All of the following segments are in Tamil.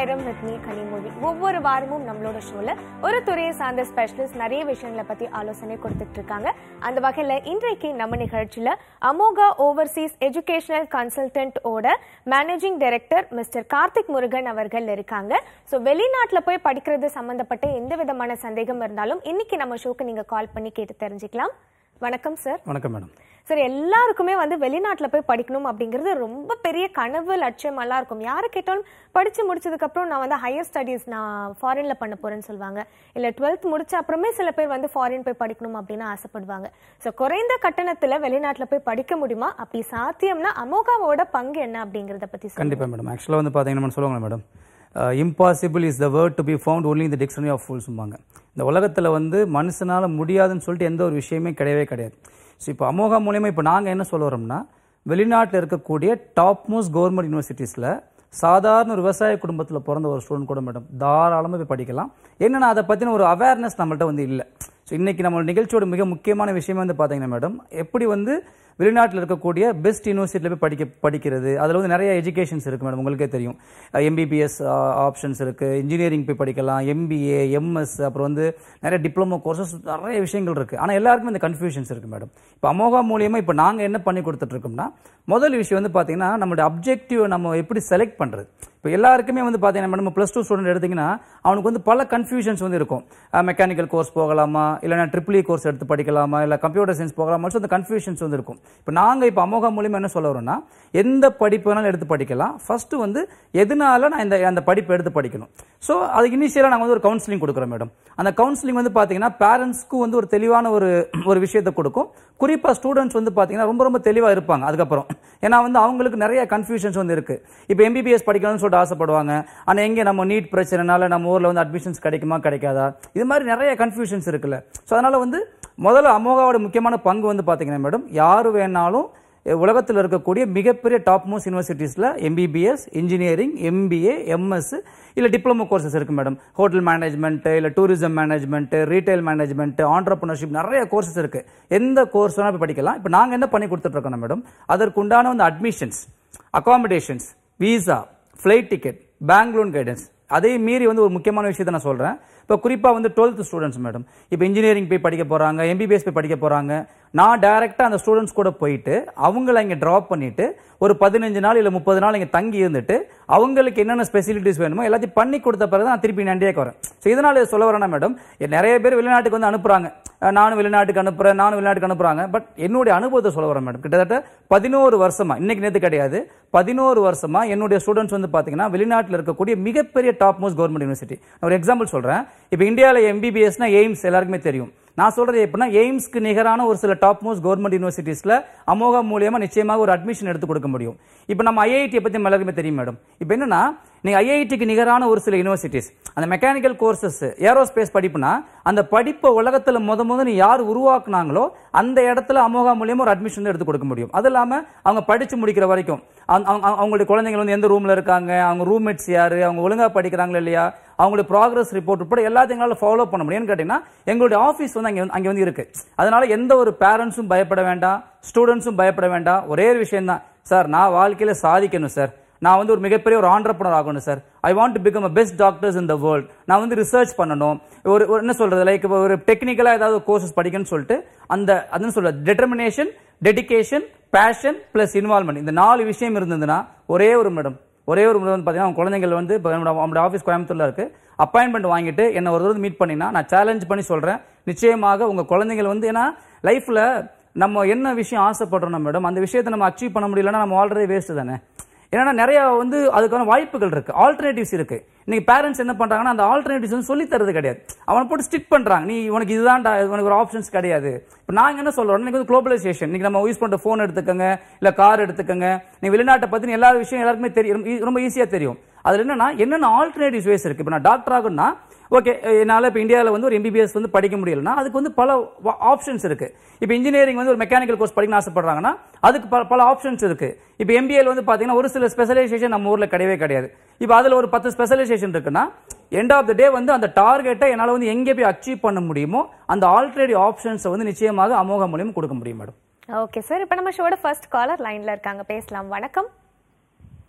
ஆயிரம் வித் மீ கனிமொழி. ஒவ்வொரு வாரமும் நம்மளோட ஷோல ஒரு துறையை சார்ந்த ஸ்பெஷலிஸ்ட் நிறைய விஷயங்களை பத்தி ஆலோசனை கொடுத்துட்டு இருக்காங்க. அந்த வகையில இன்றைக்கு நம்ம நிகழ்ச்சியில அமோகா ஓவர்சீஸ் எஜுகேஷனல் கன்சல்டன்ட் ஓட managing director mister Karthik Murugan அவர்கள் இருக்காங்க. ஸோ வெளிநாட்டுல போய் படிக்கிறது சம்பந்தப்பட்ட எந்த விதமான சந்தேகம் இருந்தாலும் இன்னைக்கு நம்ம ஷோக்கு நீங்க கால் பண்ணி கேட்டு தெரிஞ்சுக்கலாம். வணக்கம் சார். வணக்கம் மேடம். சார், எல்லாருக்குமே வெளிநாட்டுல போய் படிக்கணும் அப்படிங்கிறது ரொம்ப பெரிய கனவு லட்சியம் எல்லாம் இருக்கும். யாரு கேட்டாலும் படிச்சு முடிச்சதுக்கு அப்புறம் நான் ஹையர் ஸ்டடீஸ் நான் ஃபாரின்ல பண்ண போறேன்னு சொல்லுவாங்க. இல்ல 12th முடிச்ச அப்புறமே சில பேர் ஃபாரின் போய் படிக்கணும் அப்படின்னு ஆசைப்படுவாங்க. ஸோ குறைந்த கட்டணத்துல வெளிநாட்டுல போய் படிக்க முடியுமா? அப்படி சாத்தியம்னா அமோகாவோட பங்கு என்ன அப்படிங்கறத பத்தி கண்டிப்பா மேடம். ஆக்சுவலா பாத்தீங்கன்னா சொல்லுவாங்க madam, impossible is the word to be found only in the dictionary of fools. இந்த உலகத்துல மனுஷனால முடியாதுன்னு சொல்லிட்டு எந்த ஒரு விஷயமே கிடையவே கிடையாது. ஸோ இப்போ அமோகா மூலயமா இப்போ நாங்கள் என்ன சொல்ல வரோம்னா, வெளிநாட்டில் இருக்கக்கூடிய டாப் மோஸ்ட் கவர்மெண்ட் யூனிவர்சிட்டிஸில் சாதாரண ஒரு விவசாய குடும்பத்தில் பிறந்த ஒரு ஸ்டூடெண்ட் கூட மேடம் தாராளமாக போய் படிக்கலாம். என்னென்னா அதை பற்றின ஒரு அவேர்னஸ் நம்மள்ட்ட இல்லை. ஸோ இன்றைக்கி நம்ம நிகழ்ச்சியோட மிக முக்கியமான விஷயம் பார்த்தீங்கன்னா மேடம், எப்படி வெளிநாட்டில் இருக்கக்கூடிய பெஸ்ட் யூனிவர்சிட்டியில் போய் படிக்கிறது. அதில் நிறைய எஜுகேஷன்ஸ் இருக்குது மேடம், உங்களுக்கே தெரியும். MBBS ஆப்ஷன்ஸ் இருக்குது, இன்ஜினியரிங் போய் படிக்கலாம், MBA, MS, அப்புறம் நிறைய டிப்ளமோ கோர்சஸ், நிறைய விஷயங்கள் இருக்குது. ஆனால் எல்லாருக்குமே இந்த கன்ஃபியூஷன்ஸ் இருக்குது மேடம். இப்போ அமோகா மூலியமாக இப்போ நாங்கள் என்ன பண்ணி கொடுத்துட்ருக்கோம்னா, முதல் விஷயம் பார்த்தீங்கன்னா நம்மளுடைய அப்ஜெக்டிவ் நம்ம எப்படி செலக்ட் பண்ணுறது. இப்போ எல்லாருக்குமே பார்த்தீங்கன்னா மேடம், +2 ஸ்டூடெண்ட் எடுத்தீங்கன்னா அவனுக்கு பல கன்ஃபியூஷன்ஸ் இருக்கும். மெக்கானிக்கல் கோர்ஸ் போகலாமா, இல்லைனா EEE கோர்ஸ் எடுத்து படிக்கலாமா, இல்லை கம்ப்யூட்டர் சயின்ஸ் போகலாமா, அந்த கன்ஃபியூஷன்ஸ் இருக்கும். இப்போ நாங்கள் இப்போ அமோகா மூலியமாக என்ன சொல்ல வரோம்னா, எந்த படிப்பு வேணாலும் எடுத்து படிக்கலாம். ஃபர்ஸ்ட் எதனால நான் அந்த படிப்பு எடுத்து படிக்கணும். ஸோ அதுக்கு இனிஷியலாக நாங்கள் ஒரு கவுன்சிலிங் கொடுக்குறோம் மேடம். அந்த கவுன்சிலிங் பார்த்தீங்கன்னா பேரண்ட்ஸ்க்கு ஒரு தெளிவான ஒரு விஷயத்தை கொடுக்கும். குறிப்பாக ஸ்டூடெண்ட்ஸ் பார்த்தீங்கன்னா ரொம்ப ரொம்ப தெளிவாக இருப்பாங்க அதுக்கப்புறம். ஏன்னா அவங்களுக்கு நிறைய கன்ஃபியூஷன்ஸ் இருக்கு. இப்போ MBBS படிக்கணும்னு சொல்லிட்டு ஆசைப்படுவாங்க. ஆனால் எங்கே நம்ம நீட் பிரச்சனைனால நம்ம ஊரில் அட்மிஷன்ஸ் கிடைக்குமா கிடைக்காதா, இது மாதிரி நிறைய கன்ஃபியூஷன்ஸ் இருக்குல்ல. ஸோ அதனால முதல்ல அமோகாவோட முக்கியமான பங்கு பார்த்தீங்கன்னா மேடம், யாரு வேணாலும் உலகத்தில் இருக்கக்கூடிய மிகப்பெரிய டாப் மோஸ்ட் யூனிவர்சிட்டிஸில் MBBS, இன்ஜினியரிங், MBA, MS, இல்லை டிப்ளமோ கோர்சஸ் இருக்கு மேடம். ஹோட்டல் மேனேஜ்மெண்ட், இல்லை tourism management, retail management, entrepreneurship, நிறைய கோர்சஸ் இருக்கு. எந்த கோர்ஸ் வேணாலும் படிக்கலாம். இப்போ நாங்கள் என்ன பண்ணி கொடுத்துட்டு இருக்கோம் மேடம், அதற்குண்டான admissions, accommodations, visa, flight ticket, bank loan guidance, அதே மீறி ஒரு முக்கியமான விஷயத்தை நான் சொல்றேன். இப்போ குறிப்பாக 12th ஸ்டூடெண்ட்ஸ் மேடம், இப்போ இன்ஜினியரிங் போய் படிக்க போறாங்க, MBBS போய் படிக்க போறாங்க. நான் டைரக்டா அந்த ஸ்டூடெண்ட்ஸ் கூட போயிட்டு அவங்கள இங்கே ட்ராப் பண்ணிட்டு ஒரு 15 நாள் இல்லை 30 நாள் இங்கே தங்கி இருந்துட்டு அவங்களுக்கு என்னென்ன ஸ்பெசிலிட்டிஸ் வேணுமோ எல்லாத்தையும் பண்ணி கொடுத்த பிறகு நான் திருப்பி இந்தியாவுக்கு வரேன். ஸோ இதனால சொல்ல வரேன்னா மேடம், நிறைய பேர் வெளிநாட்டுக்கு அனுப்புறாங்க, நானும் வெளிநாட்டுக்கு அனுப்புறாங்க. பட் என்னுடைய அனுபவத்தை சொல்ல வரேன் மேடம். கிட்டத்தட்ட 11 வருஷமா, இன்னைக்கு நேற்று கிடையாது, 11 வருஷமா என்னுடைய ஸ்டூடெண்ட்ஸ் பாத்தீங்கன்னா வெளிநாட்டில் இருக்கக்கூடிய மிகப்பெரிய டாப் மோஸ்ட் கவர்மெண்ட் யூனிவர்சிட்டி. ஒரு எக்ஸாம்பிள் சொல்றேன். இப்போ இந்தியாவில் MBBSனா எய்ம்ஸ் எல்லாருக்குமே தெரியும். நான் சொல்றது எப்படின்னா, எய்ம்ஸ்க்கு நிகரான ஒரு சில டாப் மோஸ்ட் கவர்மெண்ட் யூனிவர்சிட்டிஸ்ல அமோகா மூலியமா நிச்சயமாக ஒரு அட்மிஷன் எடுத்து கொடுக்க முடியும். இப்போ நம்ம IIT பத்தி எல்லாருக்குமே தெரியும் மேடம். இப்போ என்னன்னா, நீங்க IITக்கு நிகரான ஒரு சில யூனிவர்சிட்டிஸ், அந்த மெக்கானிக்கல் கோர்சஸ், ஏரோஸ்பேஸ் படிப்புனா அந்த படிப்பை உலகத்துல முத யார் உருவாக்குனாங்களோ அந்த இடத்துல அமோகா மூலியமா ஒரு அட்மிஷன் எடுத்து கொடுக்க முடியும். அது இல்லாம அவங்க படிச்சு முடிக்கிற வரைக்கும் அவங்களுடைய குழந்தைகள் எந்த ரூம்ல இருக்காங்க, அவங்க ரூம்மேட்ஸ் யாரு, அவங்க ஒழுங்கா படிக்கிறாங்களா இல்லையா, அவங்களுடைய ப்ராக்ரஸ் ரிப்போர்ட் உட்பட எல்லாத்தையும் எங்களால் ஃபாலோ பண்ண முடியும்னு கேட்டீங்கன்னா, எங்களுடைய ஆஃபீஸ் அங்கே இருக்கு. அதனால எந்த ஒரு பேரண்ட்ஸும் பயப்பட வேண்டாம், ஸ்டூடெண்ட்ஸும் பயப்பட வேண்டாம். ஒரே ஒரு விஷயம் தான் சார், நான் வாழ்க்கையில சாதிக்கணும் சார், நான் ஒரு மிகப்பெரிய ஒரு ஆண்டர்பிரனர் ஆகணும் sir, I want to become best doctors in the world, நான் ரிசர்ச் பண்ணணும், ஒரு என்ன சொல்றது, லைக் ஒரு டெக்னிக்கலா ஏதாவது கோர்சஸ் படிக்கணும்னு சொல்லிட்டு அந்த சொல்றது determination, dedication, passion plus involvement, இந்த 4 விஷயம் இருந்ததுன்னா ஒரே ஒரு மேடம் பார்த்தீங்கன்னா, அவங்க குழந்தைகள் நம்மளோட ஆஃபீஸ் கோயம்புத்தூர்ல இருக்கு, அப்பாயின்மெண்ட் வாங்கிட்டு என்ன ஒரு தடவை மீட் பண்ணினா நான் சேலஞ்ச் பண்ணி சொல்றேன், நிச்சயமாக உங்க குழந்தைகள் ஏன்னா லைஃப்ல நம்ம என்ன விஷயம் ஆசைப்படுறோம் மேடம், அந்த விஷயத்தை நம்ம அச்சீவ் பண்ண முடியலன்னா நம்ம ஆல்ரெடி வேஸ்ட் தானே. ஏன்னா நிறைய அதுக்கான வாய்ப்புகள் இருக்கு, ஆல்டர்னேட்டிவ்ஸ் இருக்கு. இன்னைக்கு பேரண்ட்ஸ் என்ன பண்றாங்கன்னா, அந்த ஆல்டர்னேட்டிவ்ஸ் சொல்லி தரது கிடையாது, அவனை போட்டு ஸ்டிக் பண்றாங்க. நீ உனக்கு இதுதான், உனக்கு ஒரு ஆப்ஷன்ஸ் கிடையாது. இப்போ நாங்க என்ன சொல்றோம், இன்னைக்கு குளோபலைசேஷன், இன்னைக்கு நம்ம யூஸ் பண்ற போன் எடுத்துக்கங்க, இல்ல கார் எடுத்துக்கங்க, நீ வெளிநாட்டை பத்தி எல்லா விஷயம் எல்லாருக்குமே தெரியும், ரொம்ப ஈஸியா தெரியும். அதுல என்னென்ன ஆல்டர்னேட்டிவ்ஸ் வேஸ் இருக்கு. இப்போ நான் டாக்டர் ஆகுன்னா ஓகே, என்னால் இப்போ இந்தியாவில் ஒரு MBBS படிக்க முடியலன்னா அதுக்கு பல ஆப்ஷன்ஸ் இருக்கு. இப்போ இன்ஜினியரிங் ஒரு மெக்கானிக்கல் கோர்ஸ் படிக்கணும்னு ஆசைப்படுறாங்கன்னா அதுக்கு பல ஆப்ஷன்ஸ் இருக்கு. இப்போ MBAல பார்த்தீங்கன்னா ஒரு சில ஸ்பெஷலைசேஷன் நம்ம ஊரில் கிடையவே கிடையாது. இப்போ அதில் ஒரு 10 ஸ்பெஷலைசேஷன் இருக்குன்னா எண்ட் ஆஃப் த டே அந்த டார்கெட்டை என்னால் எங்கே போய் அச்சீவ் பண்ண முடியுமோ அந்த ஆல்டர்னேட்டிவ் ஆப்ஷன்ஸை நிச்சயமாக அமோகா மூலியம் கொடுக்க முடியும் மேடம். ஓகே சார், இப்போ நம்ம ஷோட ஃபர்ஸ்ட் காலர் லைன்ல இருக்காங்க, பேசலாம். வணக்கம்.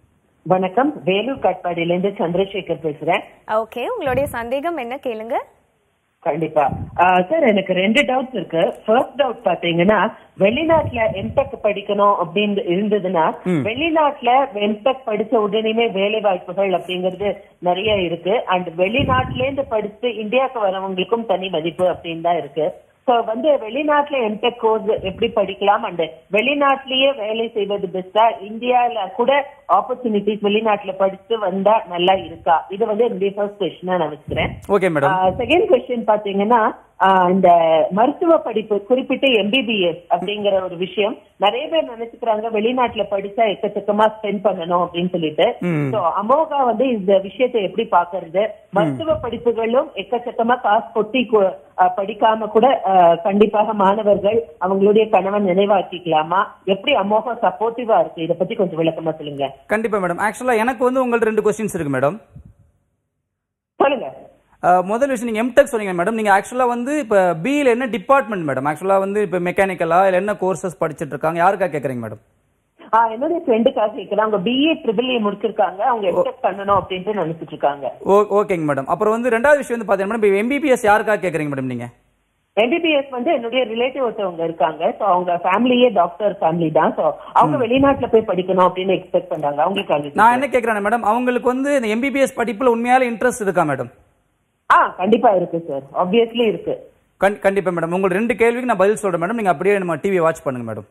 வணக்கம், வேலூர் காட்பாடியில இருந்து சந்திரசேகர் பேசுறேன். ஓகே, உங்களுடைய சந்தேகம் என்ன கேளுங்க. கண்டிப்பா சார், எனக்கு 2 டவுட்ஸ் இருக்கு. ஃபர்ஸ்ட் டவுட் பாத்தீங்கன்னா, வெளிநாட்டுல எம்டெக் படிக்கணும் அப்படின்னு இருந்ததுன்னா, வெளிநாட்டுல எம்டெக் படிச்ச உடனே வேலை வாய்ப்புகள் அப்படிங்கிறது நிறைய இருக்கு. அண்ட் வெளிநாட்டுல இருந்து படிச்சு இந்தியாவுக்கு வரவங்களுக்கும் தனி மதிப்பு அப்படின்னு தான் இருக்கு. சோ வெளிநாட்டுல எம்டெக் கோர்ஸ் எப்படி படிக்கலாம் அண்ட் வெளிநாட்டிலேயே வேலை செய்வது பெஸ்டா, இந்தியால கூட ஆப்பர்ச்சுனிட்டிஸ் வெளிநாட்டுல படிச்சு வந்தா நல்லா இருக்கா? இது என்னுடைய ஃபர்ஸ்ட் கொஸ்டினா நான் வச்சுக்கிறேன். Okay madam. செகண்ட் கொஸ்டின் பாத்தீங்கன்னா, இந்த மருத்துவ படிப்பு குறிப்பிட்டு MBBS அப்படிங்கிற ஒரு விஷயம் நிறைய பேர் நினைச்சுக்கிறாங்க வெளிநாட்டுல படிச்சா எக்கச்சக்கமா ஸ்பெண்ட் பண்ணணும் அப்படின்னு சொல்லிட்டு. சோ அமோகா இந்த விஷயத்தை எப்படி பாக்குறது? மருத்துவ படிப்புகளும் எக்கச்சக்கமா காசு கொட்டி படிக்காம கூட கண்டிப்பாக மாணவர்கள் அவங்களுடைய கனவை நினைவாக்கிக்கலாமா? எப்படி அமோகா சப்போர்ட்டிவா இருக்கு? இதை பத்தி கொஞ்சம் விளக்கமா சொல்லுங்க. கண்டிப்பா மேடம். ஆக்சுவலா எனக்கு உங்கள்ட்ட 2 கொஸ்டின்ஸ் இருக்கு மேடம். சொல்லுங்க. முதல் விஷயம், நீங்க எம்டெக் சொன்னீங்க மேடம். நீங்க ஆக்சுவலா இப்ப பில என்ன டிபார்ட்மெண்ட் மேடம்? ஆக்சுவலா இப்ப மெக்கானிக்கலா இல்ல என்ன கோர்சஸ் படிச்சிட்டு இருக்காங்க? யாருக்கா கேக்குறீங்க மேடம்? என்னுடைய ஃப்ரெண்டுக்காக கேக்குறேன். அவங்க BA BBA முடிச்சிருக்காங்க. அவங்க எம்டெக் பண்ணணும் அப்படின்ட்டு நினைச்சிட்டு இருக்காங்க. ஓகேங்க மேடம். அப்புறம் ரெண்டாவது விஷயம் பாத்தீங்கன்னா மேடம், MBBS யாருக்கா கேக்குறீங்க மேடம்? நீங்க MBBS என்னுடைய ரிலேட்டிவ் ஒருத்தவங்க இருக்காங்க. சோ அவங்க ஃபேமிலியே டாக்டர் ஃபேமிலி தான். சோ அவங்க வெளிநாட்டுல போய் படிக்கணும் அப்படின்னு எக்ஸ்பெக்ட் பண்றாங்க. அவங்களுக்கு நான் என்ன கேக்குறேன் மேடம், அவங்களுக்கு இந்த MBBS படிப்புல உண்மையால இன்ட்ரெஸ்ட் இருக்கா மேடம்? கண்டிப்பா இருக்கு சார், ஆப்வியஸ்லி இருக்கு. கண்டிப்பா மேடம். உங்களுக்கு 2 கேள்விக்கு நான் பதில் சொல்றேன் மேடம். நீங்க அப்படியே நம்ம டிவி வாட்ச் பண்ணுங்க மேடம்.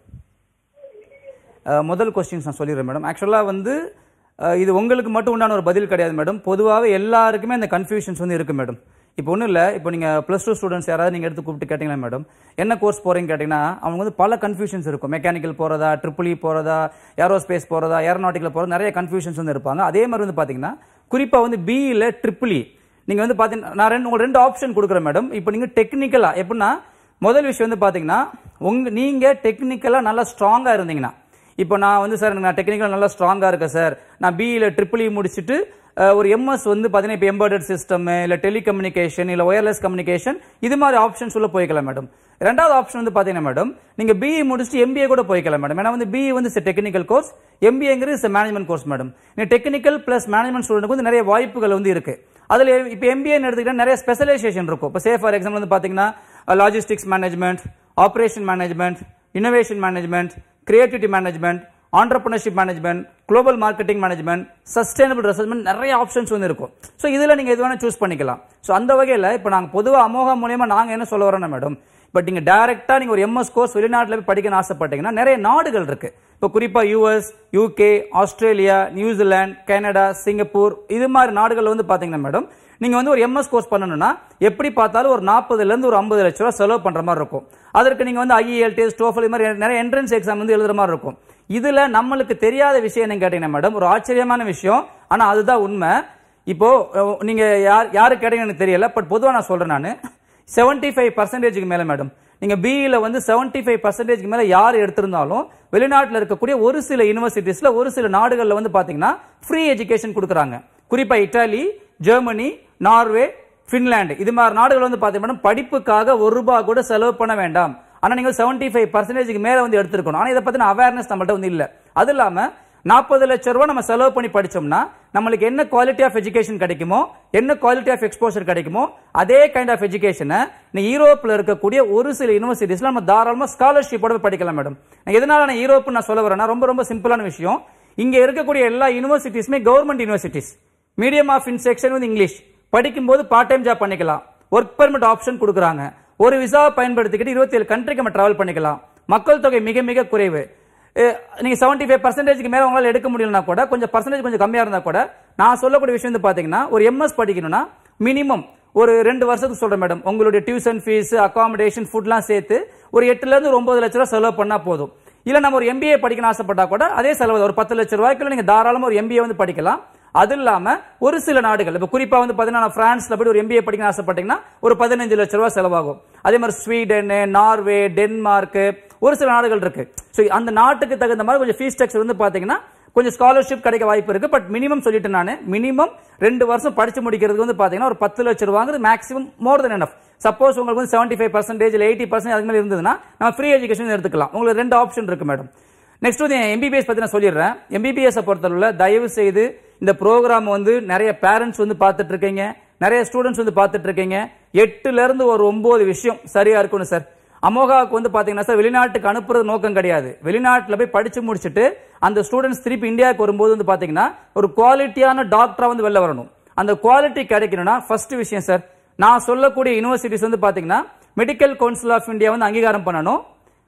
முதல் கொஸ்டின்ஸ் நான் சொல்லிடுறேன் மேடம். ஆக்சுவலா இது உங்களுக்கு மட்டும் உண்டான ஒரு பதில் கிடையாது மேடம். பொதுவாகவே எல்லாருக்குமே அந்த கன்ஃபியூஷன்ஸ் இருக்கு மேடம். இப்போ ஒன்றும் இல்லை, இப்போ நீங்கள் +2 ஸ்டூடெண்ட்ஸ் யாராவது நீங்கள் எடுத்து கூப்பிட்டு கேட்டீங்களா மேடம், என்ன கோர்ஸ் போகிறீங்க கேட்டிங்கன்னா, அவங்க பல கன்ஃபியூஷன்ஸ் இருக்கும். மெக்கானிக்கல் போகிறதா, EEE போகிறதா, ஏரோஸ்பேஸ் போகிறதா, ஏரோநாட்டிக்கல் போகிறதா, நிறைய கன்ஃபியூஷன்ஸ் இருப்பாங்க. அதே மாதிரி பார்த்தீங்கன்னா குறிப்பாக பிஇல EEE நீங்கள் பார்த்தீங்கன்னா, நான் உங்களுக்கு 2 ஆப்ஷன் கொடுக்குறேன் மேடம். இப்போ நீங்கள் டெக்னிக்கலாக எப்படின்னா, முதல் விஷயம் பார்த்தீங்கன்னா, நீங்கள் டெக்னிக்கலாக நல்லா ஸ்ட்ராங்காக இருந்தீங்கன்னா, இப்போ நான் சார் நான் டெக்னிக்கலாக நல்லா ஸ்ட்ராங்காக இருக்கேன் சார், நான் பிஇல EEE முடிச்சுட்டு ஒரு MS பார்த்தீங்கன்னா இப்போ எம்பெடட் சிஸ்டம் இல்லை டெலிகம்யூனிகேஷன் இல்லை ஒயர்லெஸ் கம்யூனிகேஷன் இது மாதிரி ஆப்ஷன்ஸ் உள்ள போய்க்கலாம் மேடம். ரெண்டாவது ஆப்ஷன் பார்த்தீங்கன்னா மேடம், நீங்கள் BE முடிச்சுட்டு MBA கூட போய்க்கலாம் மேடம். ஏன்னா BE டெக்னிக்கல் கோர்ஸ், MBAங்கிறது management course madam. Technical plus management ஸ்டூடெண்ட்டுக்கு நிறைய வாய்ப்புகள் இருக்கு. அதில் இப்போ MBA எடுத்துக்கிட்டா நிறைய ஸ்பெஷலைசேஷன் இருக்கும். இப்போ ஃபார் எக்ஸாம்பிள் பார்த்தீங்கன்னா logistics management, operation management, innovation management, creativity management, entrepreneurship management, global marketing management, sustainable ரிசர்ச்மெண்ட், நிறைய ஆப்ஷன்ஸ் இருக்கும். ஸோ இதில் நீங்கள் எது வேணால் சூஸ் பண்ணிக்கலாம். ஸோ அந்த வகையில் இப்போ நாங்கள் பொதுவாக அமோகா மூலியமாக நாங்கள் என்ன சொல்ல வரோம்னா மேடம், பட் நீங்கள் டைரக்டாக நீங்கள் ஒரு MS கோர்ஸ் வெளிநாட்டில் போய் படிக்கணும்னு ஆசைப்பட்டீங்கன்னா நிறைய நாடுகள் இருக்கு. இப்போ குறிப்பாக US, UK, Australia, New Zealand, Canada, Singapore இது மாதிரி நாடுகள் பார்த்தீங்கன்னா மேடம், நீங்க ஒரு MS கோர்ஸ் பண்ணணும்னா எப்படி பார்த்தாலும் ஒரு 40 ல இருந்து ஒரு 50 லட்சம் ரூபாய் செலவு பண்ற மாதிரி இருக்கும். அதற்கு நீங்க IELTS, TOEFL இது மாதிரி நிறைய என்ட்ரன்ஸ் எக்ஸாம் எழுதுற மாதிரி இருக்கும். இதுல நம்மளுக்கு தெரியாத விஷயம் என்ன கேட்டீங்கன்னா மேடம், ஒரு ஆச்சரியமான விஷயம், ஆனா அதுதான் உண்மை. இப்போ நீங்க யாரு கேட்டீங்கன்னு எனக்கு தெரியல, பட் பொதுவா நான் சொல்றேன். நான் 75% மேல மேடம், நீங்க BE-ல 75% மேல யார் எடுத்திருந்தாலும் வெளிநாட்டில் இருக்கக்கூடிய ஒரு சில யூனிவர்சிட்டிஸ்ல ஒரு சில நாடுகள்ல பாத்தீங்கன்னா ஃப்ரீ எஜுகேஷன் கொடுக்குறாங்க. குறிப்பா இத்தாலி, ஜெர்மனி, நார்வே, பின்லாந்து இது மாதிரி நாடுகள் பாத்தீங்கன்னா படிப்புக்காக ₹1 கூட செலவு பண்ண வேண்டாம். ஆனா நீங்க 75% மேல எடுத்துருக்கணும். ஆனா இதை பத்தின அவேர்னஸ் நம்மள்ட்ட இல்ல. அது இல்லாம 40 லட்சம் ரூபாய் நம்ம செலவு பண்ணி படிச்சோம்னா நம்மளுக்கு என்ன குவாலிட்டி ஆஃப் எஜுகேஷன் கிடைக்குமோ, என்ன குவாலிட்டி ஆஃப் எக்ஸ்போசர் கிடைக்குமோ, அதே கைண்ட் ஆஃப் எஜுகேஷனை யூரோப்ல இருக்கக்கூடிய ஒரு சில யூனிவர்சிட்டிஸ்ல நம்ம தாராளமா ஸ்காலர்ஷிப்போட படிக்கலாம் மேடம். எதனால நான் யூரோப் நான் சொல்ல வரேன்னா, ரொம்ப ரொம்ப சிம்பிளான விஷயம். இங்க இருக்கக்கூடிய எல்லா யூனிவர்சிட்டிஸ்மே government universities. Medium of instruction English. படிக்கும்போது பார்ட் டைம் ஜாப் பண்ணிக்கலாம். ஒர்க் பெர்மிட் ஆப்ஷன் கொடுக்குறாங்க. ஒரு விசாவை பயன்படுத்திக்கிட்டு 27 கண்ட்ரிக்கு நம்ம டிராவல் பண்ணிக்கலாம். மக்கள் தொகை மிக மிக குறைவு. நீங்க 75% மேல உங்களால எடுக்க முடியலனா கூட, கொஞ்சம் பர்சன்டேஜ் கொஞ்சம் கம்மியா இருந்தா கூட, நான் சொல்லக்கூடிய விஷயம் பாத்தீங்கன்னா, ஒரு MS படிக்கணும்னா மினிமம் ஒரு 2 வருஷத்துக்கு சொல்றேன் மேடம், உங்களுடைய டியூஷன் ஃபீஸ், அகாமடேஷன், ஃபுட்லாம் சேர்த்து ஒரு 8 ல இருந்து 9 லட்சம் ரூபாய் செலவு பண்ணா போதும். இல்ல நம்ம ஒரு MBA படிக்கணும் ஆசைப்பட்டா கூட அதே செலவு ஒரு 10 லட்சம் ரூபாய்க்குள்ள நீங்க தாராளமா ஒரு MBA படிக்கலாம். அது இல்லாம ஒரு சில நாடுகள், இப்ப குறிப்பா பாத்தீங்கன்னா பிரான்ஸ்ல போய் ஒரு MBA படிக்கணும் ஆசைப்பட்டீங்கன்னா ஒரு 15 லட்சம் ரூபாய் செலவாகும். அதே மாதிரி ஸ்வீடன், நார்வே, டென்மார்க் ஒரு சில நாடுகள் இருக்கு. சோ அந்த நாட்டுக்கு தகுந்த மாதிரி கொஞ்சம் ஃபீஸ் ஸ்ட்ரக்சர் பாத்தீங்கன்னா கொஞ்சம் ஸ்காலர்ஷிப் கிடைக்க வாய்ப்பு இருக்கு. பட் மினிமம் சொல்லிட்டு நான் மினிமம் 2 வருஷம் படிச்சு முடிக்கிறதுக்கு பாத்தீங்கன்னா ஒரு 10 லட்சம் ரூபாய் maximum more than enough. Suppose உங்களுக்கு 75% இல்ல 80% அதுக்கு மேல இருந்ததுன்னா நம்ம ஃப்ரீ எஜுகேஷன் எடுத்துக்கலாம். உங்களுக்கு 2 ஆப்ஷன் இருக்கு மேடம். நெக்ஸ்ட் வந்து எம்பிபிஎஸ் பத்தி நான் சொல்லிடுறேன். எம்பிபிஎஸ் பொறுத்தவரை தயவு செய்து இந்த ப்ரோக்ராம் வந்து நிறைய பேரண்ட்ஸ் வந்து பார்த்துட்டு இருக்கீங்க, நிறைய ஸ்டூடெண்ட்ஸ் வந்து பார்த்துட்டு இருக்கீங்க. 8ல இருந்து ஒரு 9 விஷயம் சரியா இருக்கணும் சார். அமோகாவுக்கு வந்து பாத்தீங்கன்னா சார் வெளிநாட்டுக்கு அனுப்புறது நோக்கம் கிடையாது. வெளிநாட்டுல போய் படிச்சு முடிச்சுட்டு அந்த ஸ்டூடெண்ட்ஸ் திருப்பி இந்தியாவுக்கு வரும்போது வந்து பாத்தீங்கன்னா ஒரு குவாலிட்டியான டாக்டரா வந்து வெளில வரணும். அந்த குவாலிட்டி கிடைக்கணும்னா ஃபர்ஸ்ட் விஷயம் சார், நான் சொல்லக்கூடிய யூனிவர்சிட்டிஸ் வந்து பாத்தீங்கன்னா மெடிக்கல் கவுன்சில் ஆஃப் இந்தியா வந்து அங்கீகாரம் பண்ணணும்,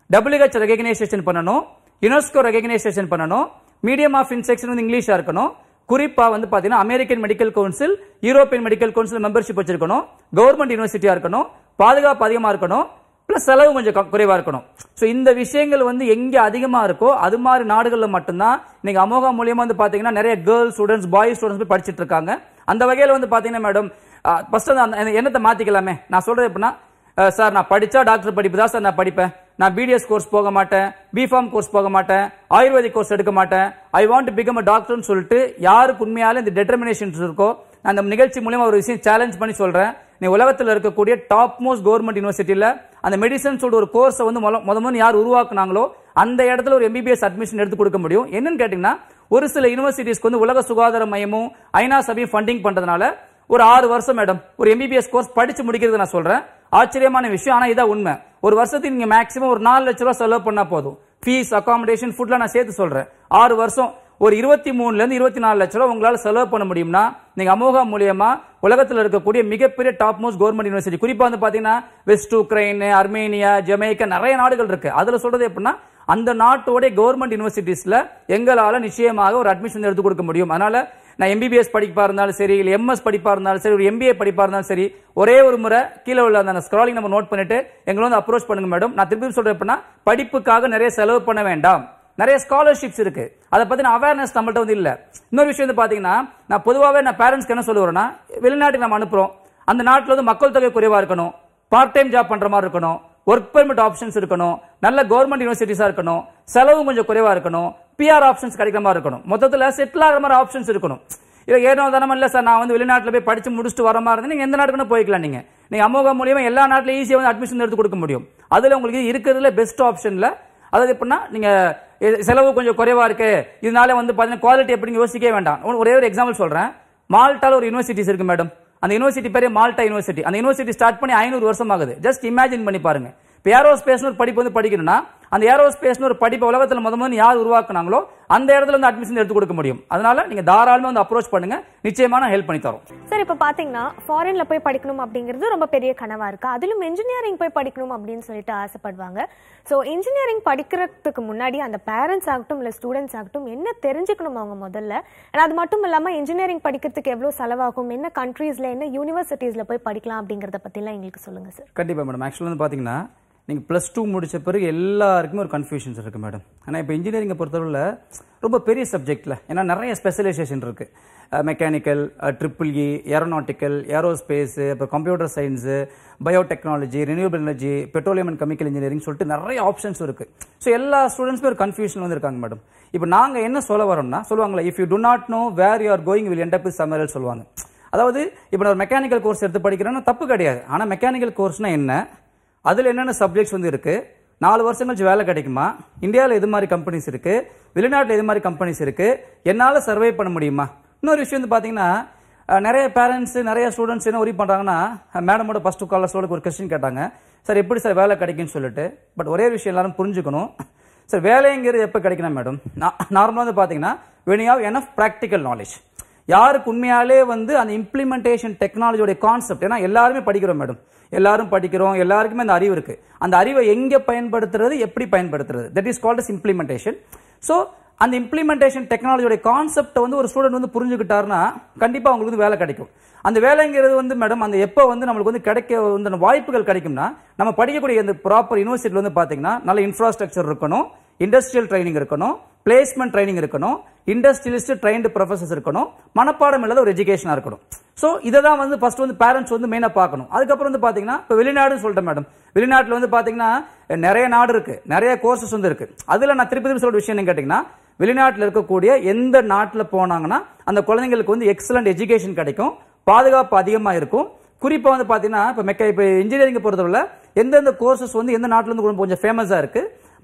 WHO ரெகக்னைசேஷன் பண்ணணும், யுனெஸ்கோ ரெகக்னைசேஷன் பண்ணணும், மீடியம் ஆஃப் இன்ஸ்ட்ரக்ஷன் வந்து இங்கிலீஷா இருக்கணும். குறிப்பா வந்து பாத்தீங்கன்னா American medical council, European medical council membership வச்சிருக்கணும், கவர்மெண்ட் யூனிவர்சிட்டியா இருக்கணும், பாதுகாப்பு அதிகமா இருக்கணும், பிளஸ் செலவு கொஞ்சம் குறைவா இருக்கணும். சோ இந்த விஷயங்கள் வந்து எங்க அதிகமா இருக்கோ அது மாதிரி நாடுகள்ல மட்டும்தான் நீங்க அமோகா மூலியமா வந்து பாத்தீங்கன்னா நிறைய கேர்ள்ஸ் ஸ்டூடெண்ட்ஸ் பாய்ஸ் ஸ்டூடெண்ட்ஸ் போய் படிச்சிட்டு இருக்காங்க. அந்த வகையில வந்து பாத்தீங்கன்னா மேடம் ஃபர்ஸ்ட் எண்ணத்தை மாத்திக்கலாமே. நான் சொல்றது எப்படின்னா, சார் நான் படிச்சா டாக்டர் படிப்பு தான் சார் நான் படிப்பேன், நான் பிடிஎஸ் கோர்ஸ் போக மாட்டேன், பிஃபார்ம் கோர்ஸ் போக மாட்டேன், ஆயுர்வேதிக் கோர்ஸ் எடுக்க மாட்டேன், I want to become a டாக்டர்னு சொல்லிட்டு யாருக்கு உண்மையால இந்த டிட்டர்மினேஷன்ஸ் இருக்கோ, அந்த நிகழ்ச்சி மூலமா ஒரு விஷயம் சேலஞ்ச் பண்ணி சொல்றேன். நீ உலகத்தில் இருக்கக்கூடிய டாப் மோஸ்ட் கவர்மெண்ட் யூனிவர்சிட்டியில அந்த மெடிசன் சொல்ற ஒரு கோர்ஸ் வந்து முதல்ல யார் உருவாக்குனாங்களோ அந்த இடத்துல ஒரு எம்பிபிஎஸ் அட்மிஷன் எடுத்து கொடுக்க முடியும். என்னன்னு கேட்டீங்கன்னா, ஒரு சில யூனிவர்சிட்டிஸ்க்கு வந்து உலக சுகாதார மையமும் ஐநா சபையும் ஃபண்டிங் பண்றதுனால ஒரு 6 வருஷம் மேடம் ஒரு எம்பிபிஎஸ் கோர்ஸ் படிச்சு முடிக்கிறது நான் சொல்றேன். ஆச்சரியமான விஷயம், ஆனா இதான் உண்மை. ஒரு வருஷத்துக்கு நீங்க மேக்ஸிமம் ஒரு 4 லட்சம் ரூபாய் செலவு பண்ணா போதும். ஃபீஸ், அகாமடேஷன், ஃபுட்ல நான் சேர்த்து சொல்றேன். 6 வருஷம் ஒரு 23 இருந்து 24 லட்சம் ரூபாய் உங்களால செலவு பண்ண முடியும்னா நீங்க அமோகா மூலியமா உலகத்தில் இருக்கக்கூடிய மிகப்பெரிய டாப் மோஸ்ட் கவர்மெண்ட் யூனிவர்சிட்டி, குறிப்பா வந்து பாத்தீங்கன்னா வெஸ்ட் உக்ரைன், அர்மேனியா, ஜமைக்கா நிறைய நாடுகள் இருக்கு. அதுல சொல்றது எப்படின்னா அந்த நாட்டோட கவர்மெண்ட் யூனிவர்சிட்டிஸ்ல எங்களால நிச்சயமாக ஒரு அட்மிஷன் எடுத்து கொடுக்க முடியும். அதனால நான் எம்பிபிஎஸ் படிப்பா இருந்தாலும் சரி, இல்ல எம்எஸ் படிப்பா இருந்தாலும் சரி, ஒரு எம்பிஏ படிப்பா இருந்தாலும் சரி, ஒரே ஒரு முறை கீழே உள்ள அந்த ஸ்க்ராலிங் நம்ம நோட் பண்ணிட்டு எங்களை வந்து அப்ரோச் பண்ணுங்க மேடம். நான் திருப்பி சொல்றேன் எப்படின்னா, படிப்புக்காக நிறைய செலவு பண்ண வேண்டாம், நிறைய ஸ்காலர்ஷிப்ஸ் இருக்கு, அதை பத்தின அவேர்னஸ் நம்மள்ட்ட வந்து இல்ல. இன்னொரு விஷயம் வந்து பாத்தீங்கன்னா, நான் பொதுவாகவே நான் பேரண்ட்ஸ்க்கு என்ன சொல்லுவேன்னா, வெளிநாட்டுக்கு நம்ம அனுப்புறோம், அந்த நாட்டில் வந்து மக்கள் தொகை குறைவா இருக்கணும், பார்ட் டைம் ஜாப் பண்ற மாதிரி இருக்கணும், ஒர்க் பெர்மிட் ஆப்ஷன்ஸ் இருக்கணும், நல்ல கவர்மெண்ட் யூனிவர்சிட்டிஸா இருக்கணும், செலவு கொஞ்சம் குறைவா இருக்கணும், பிஆர் ஆப்ஷன்ஸ் கிடைக்கிற மாதிரி இருக்கணும், மொத்தத்தில் செட்டில் ஆகிற மாதிரி ஆப்ஷன்ஸ் இருக்கணும். இல்ல ஏனோ தானே இல்ல சார் நான் வந்து வெளிநாட்டில் போய் படிச்சு முடிச்சுட்டு வர மாதிரி இருந்தா நீங்க எந்த நாட்டுக்கு போய்க்கலாம். நீங்க அமோகா மூலியமா எல்லா நாட்டிலும் ஈஸியா வந்து அட்மிஷன் எடுத்து கொடுக்க முடியும். அதுல உங்களுக்கு இருக்கிறதுல பெஸ்ட் ஆப்ஷன்ல, அதாவது எப்படின்னா நீங்க செலவு கொஞ்சம் குறைவா இருக்கு, இதனால வந்து பாத்தீங்கன்னா குவாலிட்டி எப்படின்னு யோசிக்கவே வேண்டாம். ஒரே ஒரு எக்ஸாம்பிள் சொல்றேன். மால்டால ஒரு யூனிவர்சிட்டிஸ் இருக்கு மேடம். அந்த யூனிவர்சிட்டி பேரு மால்டா யூனிவர்சிட்டி. அந்த யூனிவர்சிட்டி ஸ்டார்ட் பண்ணி 500 வருஷம் ஆகுது. ஜஸ்ட் இமேஜின் பண்ணி பாருங்க. இப்போ ஏரோஸ்பேஸ் ஒரு படிப்பு வந்து படிக்கணும்னா அந்த ஏரோஸ்பேஸ் ஒரு படிப்பு உலகத்தில் முதல்ல யார் உருவாக்குனாங்களோ அந்த இடத்துல வந்து அட்மிஷன் எடுத்து கொடுக்க முடியும். அதனால நீங்க தாராளமா வந்து அப்ரோச் பண்ணுங்க, நிச்சயமா நான் ஹெல்ப் பண்ணி தரோம். சார் இப்போ பாத்தீங்கன்னா ஃபாரின்ல போய் படிக்கணும் அப்படிங்கிறது ரொம்ப பெரிய கனவா இருக்கு. அதிலும் இன்ஜினியரிங் போய் படிக்கணும் அப்படின்னு சொல்லிட்டு ஆசைப்படுவாங்க. ஸோ இன்ஜினியரிங் படிக்கிறதுக்கு முன்னாடி அந்த பேரண்ட்ஸ் ஆகட்டும் இல்ல ஸ்டூடெண்ட்ஸ் ஆகட்டும் என்ன தெரிஞ்சுக்கணும் அவங்க முதல்ல? அது மட்டும் இல்லாம இன்ஜினியரிங் படிக்கிறதுக்கு எவ்வளவு செலவாகும், என்ன கண்ட்ரீஸ்ல என்ன யூனிவர்சிட்டிஸ்ல போய் படிக்கலாம் அப்படிங்கறத பத்தி எல்லாம் எங்களுக்கு சொல்லுங்க சார். கண்டிப்பா மேடம். ஆக்சுவலா வந்து பாத்தீங்கன்னா நீங்க +2 முடிச்ச பிறகு எல்லாருக்குமே ஒரு கன்ஃபியூஷன்ஸ் இருக்கு மேடம். ஆனா இப்போ இன்ஜினியரிங்கை பொறுத்தவரை ரொம்ப பெரிய சப்ஜெக்ட்ல, ஏன்னா நிறைய ஸ்பெஷலைசேஷன் இருக்கு. மெக்கானிக்கல், EEE, ஏரோநாட்டிக்கல், ஏரோஸ்பேஸ், இப்போ computer science, biotechnology, renewable energy, petroleum and chemical engineering சொல்லிட்டு நிறைய ஆப்ஷன்ஸ் இருக்கு. ஸோ எல்லா ஸ்டூடெண்ட்ஸுமே ஒரு கன்ஃபியூஷன் வந்து இருக்காங்க மேடம். இப்போ நாங்க என்ன சொல்ல வரோம்னா, சொல்லுவாங்களா if you do not know where you are going will end up with somewhere else சொல்லுவாங்க. அதாவது இப்போ நான் ஒரு மெக்கானிக்கல் கோர்ஸ் எடுத்து படிக்கிறேன்னா தப்பு கிடையாது. ஆனா மெக்கானிக்கல் கோர்ஸ்னா என்ன, அதுல என்னென்ன சப்ஜெக்ட்ஸ் வந்து இருக்கு, 4 வருஷம் கழிச்சு வேலை கிடைக்குமா, இந்தியாவில் எது மாதிரி கம்பெனிஸ் இருக்கு, வெளிநாட்டில் எது மாதிரி கம்பெனிஸ் இருக்கு, என்னால சர்வை பண்ண முடியுமா. இன்னொரு விஷயம் வந்து பாத்தீங்கன்னா, நிறைய பேரண்ட்ஸ் நிறைய ஸ்டூடெண்ட்ஸ் என்ன ஒரி பண்றாங்கன்னா, மேடமோட ஃபர்ஸ்ட் காலர்ஸோட ஒரு கொஸ்டின் கேட்டாங்க, சார் எப்படி சார் வேலை கிடைக்கும்னு சொல்லிட்டு. பட் ஒரே விஷயம் எல்லாரும் புரிஞ்சுக்கணும் சார், வேலைங்கிறது எப்போ கிடைக்கணும் மேடம், நார்மலாக வந்து பாத்தீங்கன்னா when you have enough practical knowledge, யாருக்கு உண்மையாலே வந்து அந்த இம்ப்ளிமெண்டேஷன் டெக்னாலஜியோட கான்செப்ட், ஏன்னா எல்லாருமே படிக்கிறோம் மேடம், எல்லாரும் படிக்கிறோம், எல்லாருக்குமே அந்த அறிவு இருக்கு. அந்த அறிவை எங்க பயன்படுத்துறது, எப்படி பயன்படுத்துறது, that is called as implementation. So அந்த இம்ப்ளிமெண்டேஷன் டெக்னாலஜியோட கான்செப்ட் வந்து ஒரு ஸ்டூடெண்ட் வந்து புரிஞ்சுக்கிட்டாருன்னா கண்டிப்பா அவங்களுக்கு வந்து வேலை கிடைக்கும். அந்த வேலைங்கிறது வந்து மேடம் அந்த எப்போ வந்து நம்மளுக்கு வந்து கிடைக்க வந்து வாய்ப்புகள் கிடைக்கும்னா, நம்ம படிக்கக்கூடிய இந்த ப்ராப்பர் யூனிவர்சிட்டியில் வந்து பாத்தீங்கன்னா நல்ல இன்ஃப்ராஸ்ட்ரக்சர் இருக்கணும், இண்டஸ்ட்ரியல் ட்ரைனிங் இருக்கணும், பிளேஸ்மெண்ட் ட்ரைனிங் இருக்கணும், இண்டஸ்ட்ரியலிஸ்ட் ட்ரைன்டு ப்ரொஃபசர்ஸ் இருக்கணும், மனப்பாடம் இல்லாத ஒரு எஜுகேஷனா இருக்கணும். சோ இததான் வந்து ஃபர்ஸ்ட் வந்து பேரண்ட்ஸ் வந்து மெயினா பார்க்கணும். அதுக்கப்புறம் வந்து பாத்தீங்கன்னா இப்போ வெளிநாடுன்னு சொல்லிட்டேன் மேடம், வெளிநாட்டுல வந்து பாத்தீங்கன்னா நிறைய நாடு இருக்கு, நிறைய கோர்சஸ் வந்து இருக்கு. அதுல நான் திருப்பி சொல்ற விஷயம் என்ன கேட்டீங்கன்னா, வெளிநாட்டில் இருக்கக்கூடிய எந்த நாட்டில் போனாங்கன்னா அந்த குழந்தைங்களுக்கு வந்து எக்ஸலண்ட் எஜுகேஷன் கிடைக்கும், பாதுகாப்பு அதிகமா இருக்கும். குறிப்பா வந்து பாத்தீங்கன்னா இப்போ இன்ஜினியரிங் பொறுத்தவரை எந்தெந்த கோர்சஸ் வந்து எந்த நாட்டில இருந்து கொஞ்சம் ஃபேமஸா இருக்கு,